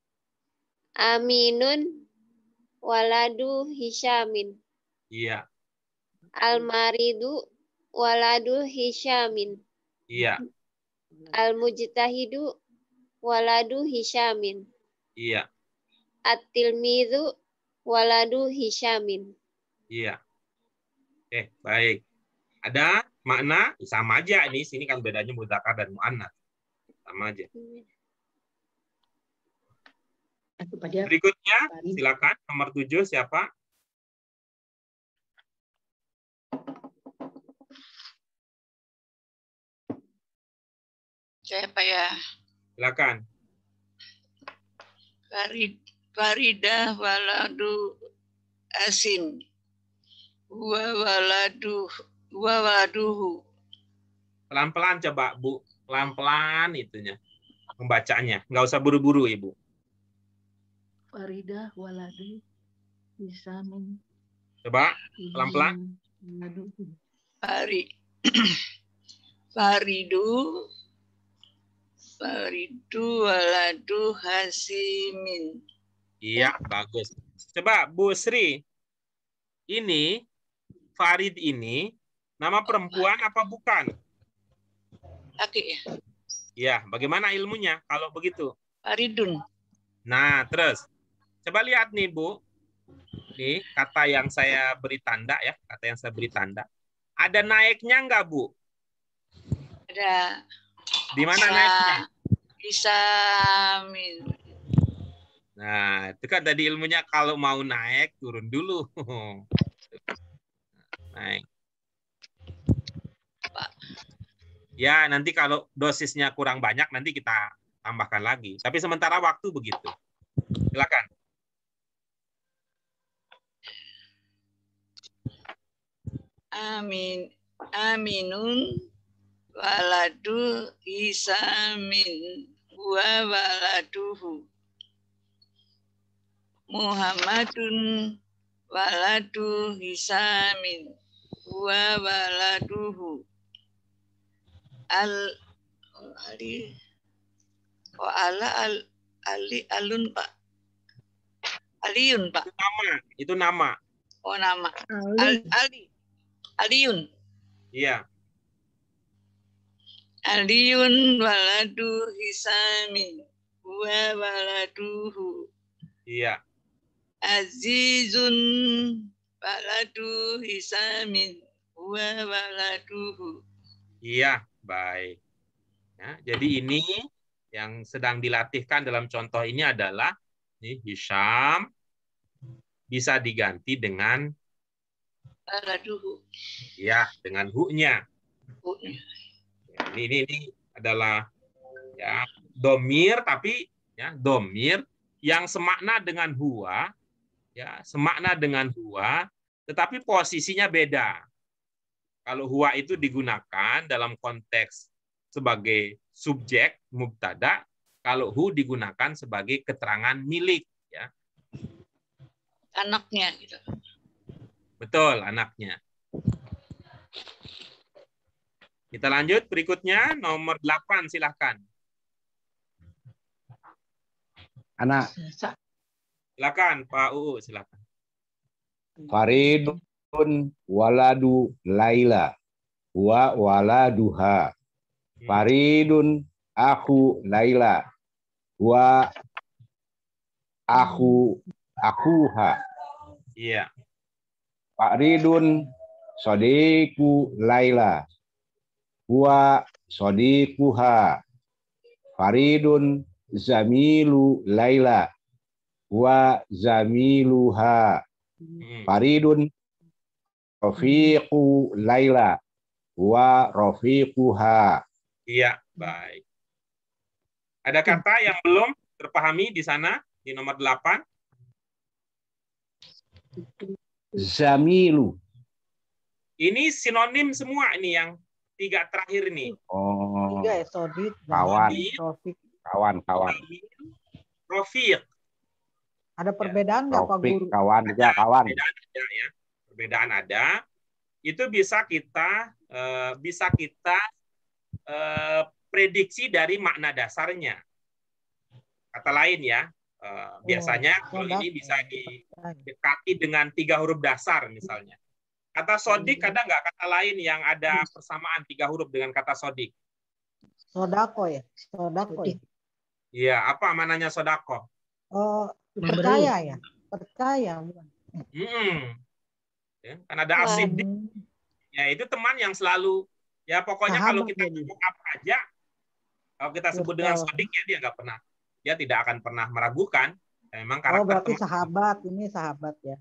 S9: Aminun waladu Hisyamin.
S1: Iya.
S9: Almaridu waladu Hisyamin.
S1: Iya.
S9: Al-mujtahidu waladu Hisyamin.
S1: Iya.
S9: At-tilmidu waladu Hisyamin.
S1: Iya. Eh, baik. Ada makna sama aja ini, sini kan bedanya mudzakkar dan muannats. Sama aja. Berikutnya, silakan nomor tujuh siapa?
S5: Siapa ya?
S1: Silakan.
S5: Farid, Faridah waladu Asim. Wa waladu wa waladuhu.
S1: Pelan-pelan coba, Bu. Pelan-pelan itunya. Membacanya. Nggak usah buru-buru, Ibu.
S6: Faridah waladu Hisyamin.
S1: Coba, pelan-pelan.
S5: Fari. Faridu Faridu waladu Hasimin.
S1: Iya, bagus. Coba Bu Sri, ini Farid ini nama perempuan apa bukan?
S5: Laki ya?
S1: Iya, bagaimana ilmunya kalau begitu?
S5: Faridun.
S1: Nah, terus coba lihat nih Bu. Nih kata yang saya beri tanda ya, kata yang saya beri tanda. Ada naiknya enggak, Bu?
S5: Ada.
S1: Di mana
S5: Isa,
S1: naiknya?
S5: Isamin.
S1: Nah, itu kan tadi ilmunya kalau mau naik turun dulu. Naik.
S5: Pak.
S1: Ya, nanti kalau dosisnya kurang banyak nanti kita tambahkan lagi. Tapi sementara waktu begitu. Silakan.
S5: Amin. Aminun waladu Isamin wa waladuhu. Muhammadun waladu Hisamin wa waladuhu. Al Ali oh ala al Ali alun Pak. Aliun Pak.
S1: Itu nama, itu nama.
S5: Oh nama. Al, Ali. Aliun.
S1: Iya.
S5: Aliun waladu Hisamin wa waladuhu.
S1: Iya.
S5: Azizun waladu Hisamin wa waladuhu.
S1: Iya, baik. Ya, jadi ini yang sedang dilatihkan dalam contoh ini adalah nih, Hisham bisa diganti dengan
S5: Waladuhu.
S1: ya dengan hu-nya.
S5: Hu-nya.
S1: Ini, ini ini adalah ya domir tapi ya domir yang semakna dengan huwa ya semakna dengan huwa tetapi posisinya beda. Kalau huwa itu digunakan dalam konteks sebagai subjek mubtada, kalau hu digunakan sebagai keterangan milik ya.
S5: Anaknya gitu.
S1: Betul, anaknya. Kita lanjut berikutnya nomor delapan silahkan.
S2: Anak.
S1: Silakan Pak Uu, silakan.
S2: Faridun waladu Laila wa waladuha. Faridun aku Laila wa aku akuha.
S1: Iya.
S2: Faridun sodiku Laila wa sodikuha. Faridun zamilu Laila wa zamiluha. Faridun rafiqu Laila wa rafiquha.
S1: Iya, baik. Ada kata yang belum terpahami di sana di nomor delapan?
S2: Zamilu.
S1: Ini sinonim semua ini yang tiga terakhir ini.
S2: Oh,
S4: Tiga ya, Sodit,
S2: kawan,
S1: Sodit,
S4: Rofik.
S2: kawan, kawan.
S1: Rofiq.
S4: Ada perbedaan nggak Pak
S2: Rofik,
S4: Guru?
S2: kawan juga, kawan.
S1: Perbedaan ada ya. Perbedaan ada. Itu bisa kita eh, bisa kita eh, prediksi dari makna dasarnya. Kata lain ya, eh, biasanya
S4: Oh,
S1: kalau
S4: sodak.
S1: ini bisa didekati dengan tiga huruf dasar misalnya. Kata sodik ada nggak kata lain yang ada persamaan tiga huruf dengan kata sodik?
S4: Sodako ya, sodako ya.
S1: Iya, apa mananya sodako?
S4: Oh, percaya ya, percaya bukan.
S1: Hmm. Ya, kan ada asidik. Ya itu teman yang selalu ya pokoknya
S4: Sahabat
S1: kalau kita
S4: jadi.
S1: ngomong apa aja, kalau kita sebut dengan
S4: Betul.
S1: sodik ya dia nggak pernah, dia tidak akan pernah meragukan. Ya, memang
S4: Oh,
S1: karakter
S4: berarti
S1: teman.
S4: sahabat, ini sahabat ya.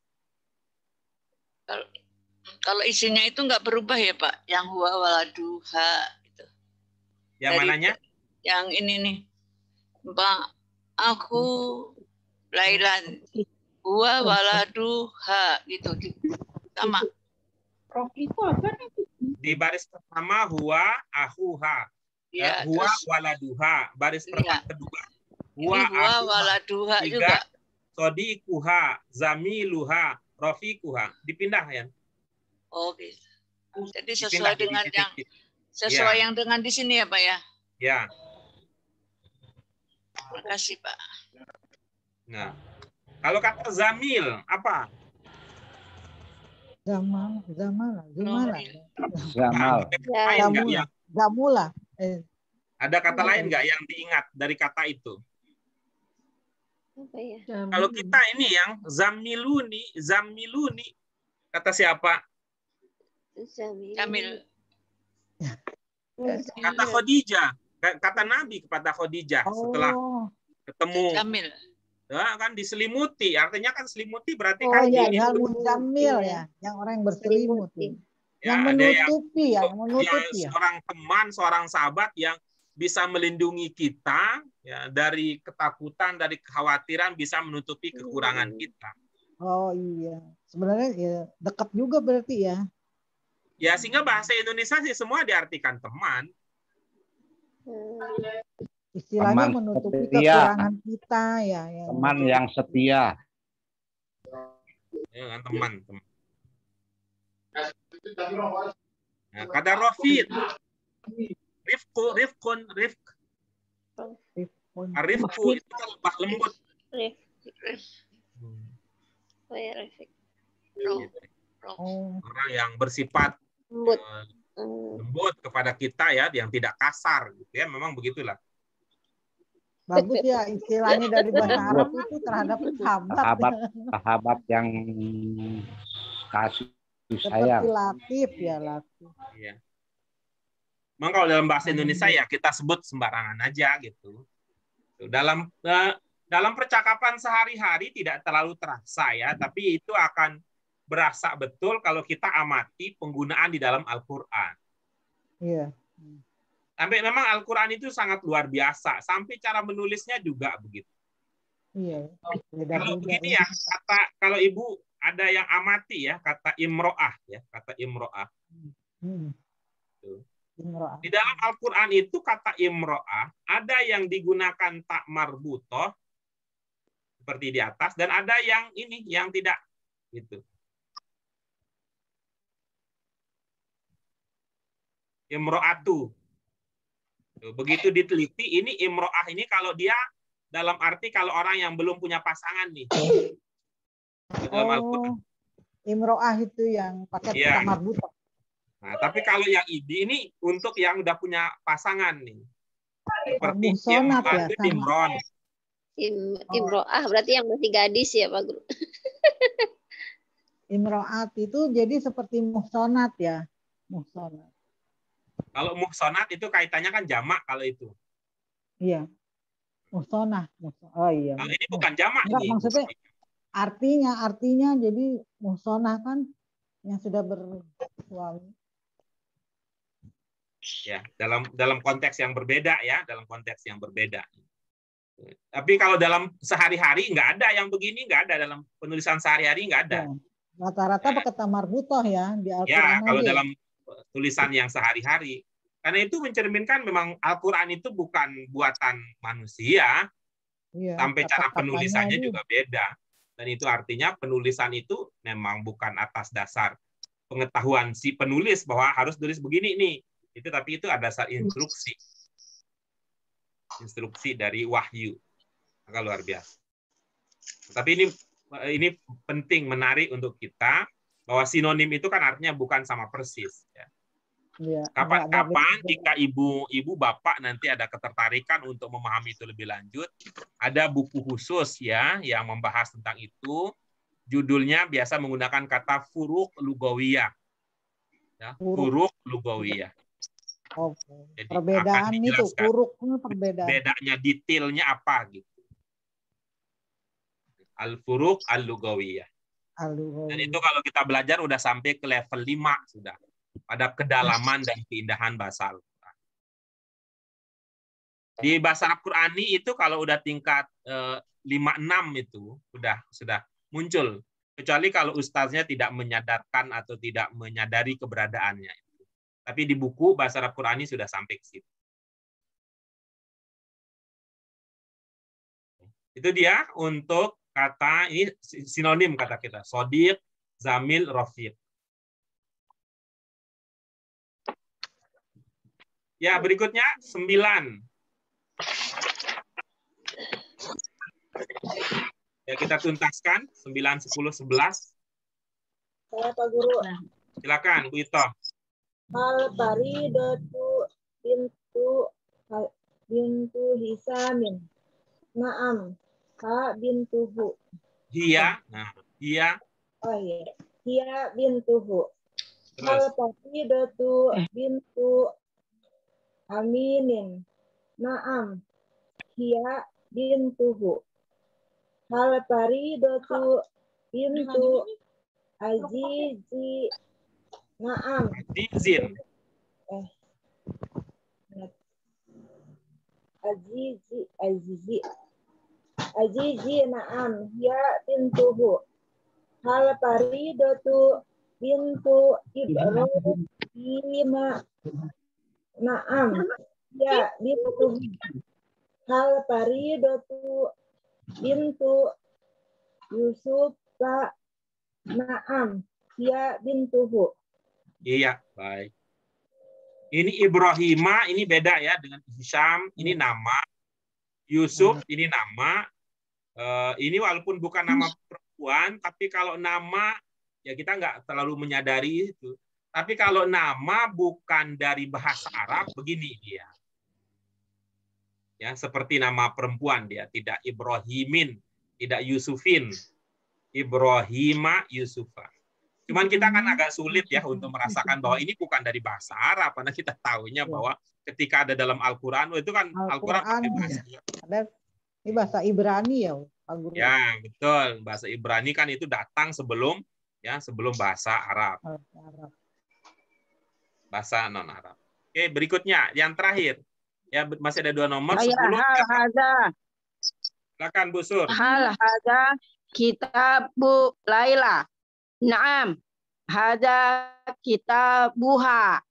S5: Kalau, kalau isinya itu nggak berubah ya Pak, yang huwa waladuha gitu.
S1: Yang
S5: Dari-
S1: mananya?
S5: Yang ini nih, Pak, aku Lailan, huwa waladuha gitu, sama.
S8: Itu apa nih?
S1: Di baris pertama huwa ahuha.
S5: Ya,
S1: Eh, huwa
S5: terus
S1: waladuha. Baris
S5: Iya.
S1: pertama kedua
S5: ini
S1: huwa
S5: huwa
S1: ahuha.
S5: waladuha
S1: Tiga
S5: juga.
S1: sodikuha, zamiluha, rofikuha. Dipindah ya.
S5: Oh gitu. Jadi
S1: Dipindah
S5: sesuai
S1: jadi
S5: dengan yang
S1: titik-titik.
S5: sesuai
S1: Ya.
S5: yang dengan di sini ya Pak ya.
S1: Ya.
S5: Terima kasih Pak.
S1: Nah, kalau kata zamil apa?
S4: Zaman, zaman, gimana?
S2: Zamal.
S1: Ada kata lain nggak
S4: Zamula,
S1: yang
S4: zamula. Eh,
S1: ada kata lain nggak yang diingat dari kata itu?
S9: Apa ya?
S1: Kalau kita ini yang zamiluni, zamiluni kata siapa?
S9: Zamil.
S5: Kamil.
S1: Kata Khadijah, kata Nabi kepada Khadijah setelah
S4: oh,
S1: ketemu.
S5: Kamil.
S1: Ya, kan diselimuti, artinya kan selimuti berarti
S4: oh
S1: kan
S4: ya,
S1: ini
S4: yang muzamil
S9: Iya.
S4: ya, yang orang yang berselimut. Ya.
S1: ya,
S4: Yang
S1: ada yang
S4: menutupi ya, yang
S1: dia
S4: menutupi ya.
S1: seorang teman, seorang sahabat yang bisa melindungi kita ya dari ketakutan, dari kekhawatiran, bisa menutupi kekurangan kita.
S4: Oh iya, sebenarnya ya dekat juga berarti ya.
S1: Ya sehingga bahasa Indonesia sih semua diartikan teman.
S4: Istilahnya
S2: Teman
S4: menutupi
S2: setia.
S4: kekurangan kita ya. ya.
S2: Teman yang setia.
S1: Ya, kan, teman, teman. Nah, kata Rofid, Rifku, Rifkun, Rifk, Rifku itu kan lemah lembut.
S9: Ref. Oh ya, Refik.
S4: Oh,
S1: Orang yang bersifat
S9: Lembut.
S1: eh,
S9: Hmm.
S1: lembut kepada kita ya, yang tidak kasar gitu ya, memang begitulah.
S4: bagus ya istilahnya dari bahasa Arab itu terhadap sahabat.
S2: Sahabat, sahabat yang kasih
S4: Seperti
S2: sayang.
S4: latif ya, latif.
S1: Iya. Memang kalau dalam bahasa Indonesia ya kita sebut sembarangan aja gitu. Dalam eh, dalam percakapan sehari-hari tidak terlalu terasa ya, tapi itu akan berasa betul kalau kita amati penggunaan di dalam Al-Qur'an.
S4: Iya.
S1: Sampai memang Al-Qur'an itu sangat luar biasa, sampai cara menulisnya juga begitu.
S4: Iya. Beda
S1: Kalau
S4: beda.
S1: begini ya, kata kalau Ibu ada yang amati ya, kata imro'ah ya, kata imro'ah.
S4: Hmm.
S1: Tuh.
S4: Imro'ah.
S1: Di dalam Al-Qur'an itu kata imro'ah ada yang digunakan tak marbutoh seperti di atas dan ada yang ini yang tidak gitu. Imro'atu. Tuh, begitu diteliti ini imro'ah ini kalau dia dalam arti kalau orang yang belum punya pasangan nih. Dalam Al-Qur'an.
S4: Oh, imro'ah itu yang pakai
S1: Iya.
S4: tak marbutoh.
S1: Nah, tapi kalau yang ini ini untuk yang udah punya pasangan nih. Seperti
S4: Muhsonat ya,
S1: Imratu
S4: sama.
S1: Imron.
S9: Im, imro'ah berarti yang masih gadis ya Pak Guru.
S4: Imro'at itu jadi seperti muhsonat ya. Muhsonat.
S1: Kalau muhsonat itu kaitannya kan jamak kalau itu.
S4: Iya. Muhsonah. Oh iya.
S1: Kalau ini bukan jamak
S4: Enggak,
S1: ini.
S4: maksudnya artinya artinya jadi muhsonah kan yang sudah bersuami.
S1: Ya, dalam dalam konteks yang berbeda ya, dalam konteks yang berbeda. Tapi kalau dalam sehari-hari nggak ada yang begini, nggak ada dalam penulisan sehari-hari nggak ada.
S4: Rata-rata ya. Pakai tamarbutoh ya di Al-Quran.
S1: Ya, kalau dalam tulisan yang sehari-hari. Karena itu mencerminkan memang Al-Quran itu bukan buatan manusia, ya, sampai cara penulisannya juga beda. Dan itu artinya penulisan itu memang bukan atas dasar pengetahuan si penulis bahwa harus tulis begini nih. Itu tapi itu ada dasar instruksi. Instruksi dari wahyu. Maka luar biasa. Tapi ini ini penting, menarik untuk kita bahwa sinonim itu kan artinya bukan sama persis. Ya. Kapan-kapan jika ibu ibu bapak nanti ada ketertarikan untuk memahami itu lebih lanjut, ada buku khusus ya yang membahas tentang itu. Judulnya biasa menggunakan kata Furuq Lugawiyah. Ya, Furuq Lugawiyah.
S4: Oh, jadi perbedaan itu, Furuq perbedaan.
S1: Bedanya, detailnya apa gitu. Al-Furuq Al-Lugawiyah. Dan itu kalau kita belajar udah sampai ke level lima sudah. Pada kedalaman dan keindahan bahasa Al-Quran. Di bahasa Al-Qurani itu kalau udah tingkat eh, lima enam itu sudah sudah muncul. Kecuali kalau ustaznya tidak menyadarkan atau tidak menyadari keberadaannya. Tapi di buku bahasa Al-Qurani sudah sampai ke situ. Itu dia untuk kata, ini sinonim kata kita. Shodiq, Zamil, Rafiq. Ya, berikutnya sembilan. Ya, kita tuntaskan sembilan, sepuluh, sebelas.
S7: Saya Pak Guru.
S1: Silakan, Bu Ito.
S7: Al baridatu bintu bintu Hisamin. Naam. Ha bintuhu.
S1: Hiya. Nah, hiya.
S7: Oh iya. Hiya bintuhu. Al baridatu bintu Aminin. Naam. Hiya bintuhu. Hal baridatu bintu Azizi. Naam.
S1: Azizin.
S7: Eh. Azizi Azizi. Azizi naam. Hiya bintuhu. Hal baridatu bintu Ibrahim. Naam. Ya, bintu hal baridatu bintu Yusuf. Naam. Ya, bintuhu.
S1: Iya, baik. Ini Ibrahima, ini beda ya dengan Hisham, ini nama. Yusuf, ini nama. Uh, ini walaupun bukan nama perempuan, tapi kalau nama, ya kita nggak terlalu menyadari itu. Tapi kalau nama bukan dari bahasa Arab, begini dia. Ya, seperti nama perempuan dia, tidak Ibrahimin, tidak Yusufin. Ibrahima Yusufa. Cuman kita kan agak sulit ya untuk merasakan bahwa ini bukan dari bahasa Arab, karena kita tahunya bahwa ketika ada dalam Al-Quran, itu kan Al-Quran
S4: Al bahasa, ada ini bahasa Ibrani ya, Pak Guru.
S1: Ya, betul. Bahasa Ibrani kan itu datang sebelum ya sebelum bahasa Arab. Bahasa non-Arab. Oke, berikutnya yang terakhir. Ya, masih ada dua nomor.
S3: Hal hadza.
S1: Silakan Bu Sur.
S3: Hal hadza kitabu Laila. Naam. Hadza kitabuha.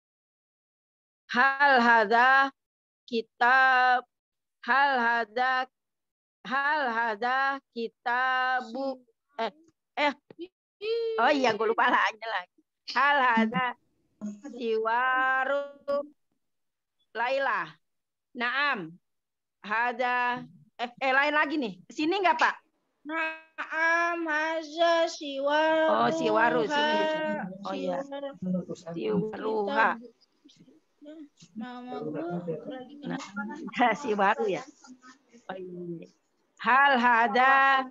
S3: Hal hadza kitab hal hadza hal hadza kitabu eh eh oh iya gue lupa lagi lagi. Hal hadza siwaru Laila. Naam. Hadza eh, eh lain lagi nih. Sini enggak, Pak?
S7: Naam haza siwaru.
S3: Oh, siwaru sini. Oh iya. Siwaruha.
S7: Mama gue lagi
S3: nah, siwaru ya. Oh, iya. Hal hada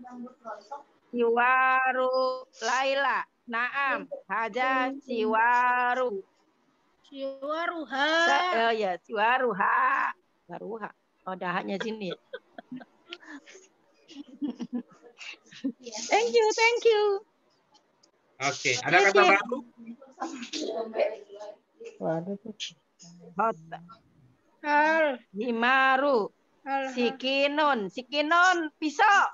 S3: siwaru Laila. Naam, hada siwaru.
S7: Siwaruha.
S3: Oh ya, siwaruha. Siwaruha. Oh, dahanya sini. Thank you, thank you.
S1: Oke, ada kata baru?
S4: Waduh tuh.
S3: Hota.
S7: Hal.
S3: Himaru.
S7: Hal.
S3: Sikinun. Sikinun. Pisau.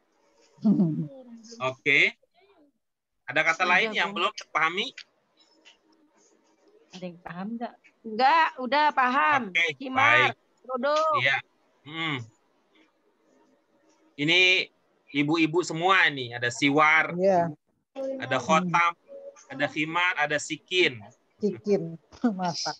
S1: Oke. Ada kata lain yang belum terpahami?
S3: Ada yang paham nggak? Enggak, udah paham.
S1: Oke,
S3: Himar.
S1: baik.
S3: Duduk.
S1: Iya. Hmm. Ini ibu-ibu semua nih. Ada siwar,
S4: Iya,
S1: ada khotam, ada khimar, ada sikin.
S4: Sikin. Masak.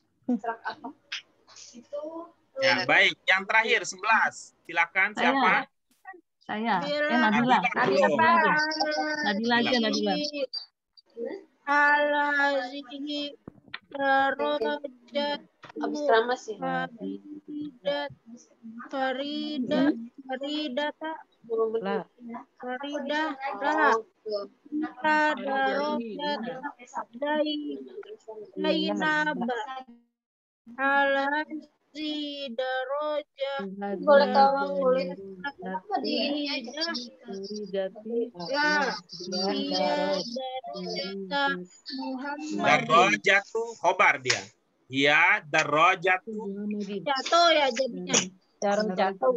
S1: Ya, baik. Yang terakhir sebelas. Silakan
S6: Saya.
S1: siapa?
S6: Saya.
S7: Bila.
S6: Eh Nabila.
S1: Nabila
S6: Nabila
S1: belum.
S6: aja. Nabila aja Nabila.
S7: Al-hazihi darajat
S9: Habis keramas ya.
S7: faridat faridat faridata
S3: Lah.
S7: faridah lah
S9: Oh,
S7: darajat dai dainaba al-hazihi darajat
S9: boleh tolong nulis apa di ini aja.
S7: lah iya darajata Muhammad
S1: Darajatu khobar dia. Iya, darajatu.
S7: jatuh ya jadinya
S3: Jarum jatuh.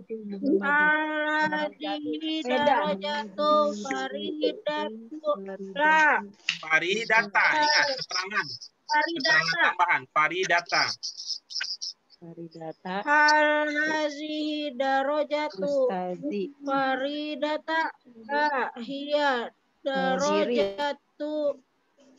S7: Alladhi darajatu faridatu la
S1: Faridata. Ingat keterangan. Keterangan
S7: faridata
S1: tambahan. Faridata.
S3: Faridata.
S7: hal hazihi darajatu
S3: Ustazi.
S7: faridata la hiya darajatu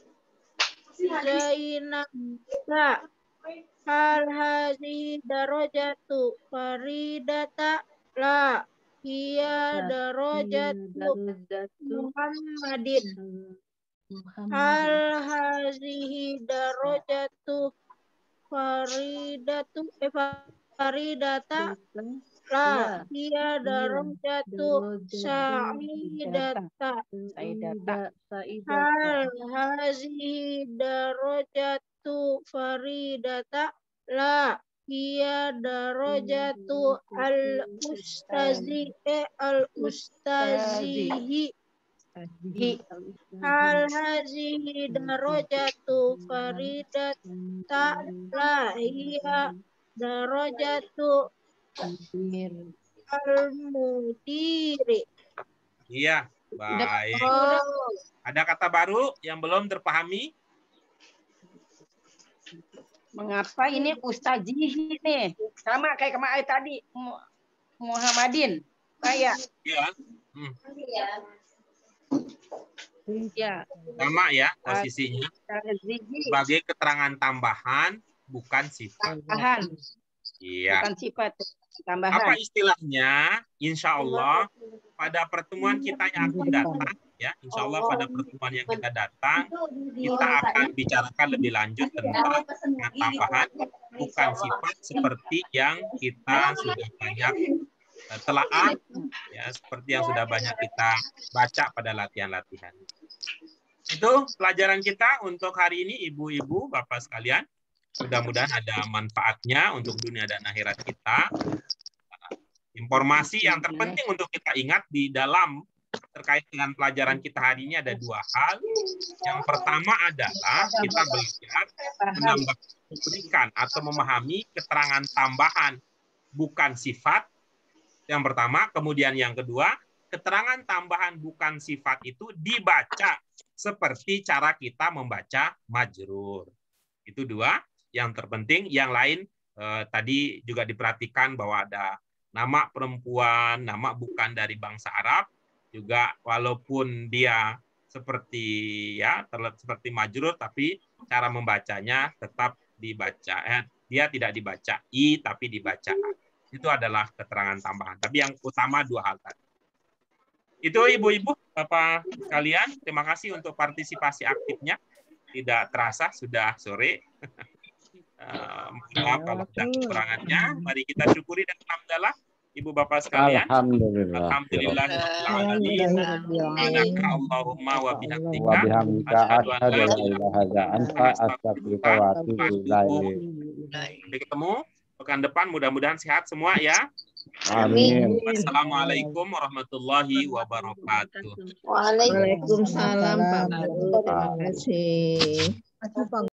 S7: Zainab la hal hazihi darajatu faridata la hiya darajatu Muhammadin hal hazihi darajatu faridatu eh, faridata la hiya darajatu sa'idata
S3: Saidata.
S7: hal hazihi darajatu faridata la hiya darajatu al ustazi eh al ustazihi
S3: Hi.
S7: hal hazihi darajatu faridata la hiya darajatu al mudiri.
S1: Iya, baik.
S3: Oh.
S1: Ada kata baru yang belum terpahami?
S3: Mengapa ini Ustazihi nih? Sama kayak kemarin tadi. Mu- Muhammadin. Kayak.
S1: Iya. Hmm.
S3: Ya.
S1: Sama ya posisinya.
S3: Ustazihi.
S1: Sebagai keterangan tambahan, bukan sifat.
S3: Tambahan.
S1: Iya.
S3: Bukan sifat.
S1: Apa
S3: Tambahan.
S1: istilahnya? Insya Allah pada pertemuan kita yang akan datang, ya, Insya Allah pada pertemuan yang kita datang, kita akan bicarakan lebih lanjut tentang keterangan tambahan, bukan sifat seperti yang kita sudah banyak eh, telaah, ya, seperti yang sudah banyak kita baca pada latihan-latihan. Itu pelajaran kita untuk hari ini, ibu-ibu, bapak sekalian. Mudah-mudahan ada manfaatnya untuk dunia dan akhirat kita. Informasi yang terpenting untuk kita ingat di dalam terkait dengan pelajaran kita hari ini ada dua hal. Yang pertama adalah kita belajar menambah, memberikan atau memahami keterangan tambahan, bukan sifat. Yang pertama. Kemudian yang kedua, keterangan tambahan bukan sifat itu dibaca seperti cara kita membaca majrur. Itu dua. Yang terpenting, yang lain eh, tadi juga diperhatikan bahwa ada nama perempuan, nama bukan dari bangsa Arab, juga walaupun dia seperti ya terlihat seperti majrur, tapi cara membacanya tetap dibaca. Eh, dia tidak dibaca i, tapi dibaca a. Itu adalah keterangan tambahan. Tapi yang utama dua hal tadi. Itu ibu-ibu, bapak sekalian, terima kasih untuk partisipasi aktifnya. Tidak terasa sudah sore. Uh, maaf kalau ada kekurangannya. Mari kita syukuri dan alhamdulillah, ibu bapak sekalian.
S2: Alhamdulillah.
S1: Alhamdulillah. Allahumma wa bihamdika.
S2: Wa bihamdika asyhadu an la ilaha illa anta astaghfiruka wa atubu ilaik.
S1: Sampai ketemu pekan depan, mudah-mudahan sehat semua ya.
S2: Amin.
S1: Wassalamualaikum warahmatullahi wabarakatuh.
S9: Waalaikumsalam.
S7: Waalaikumsalam Pak Guru. Terima kasih.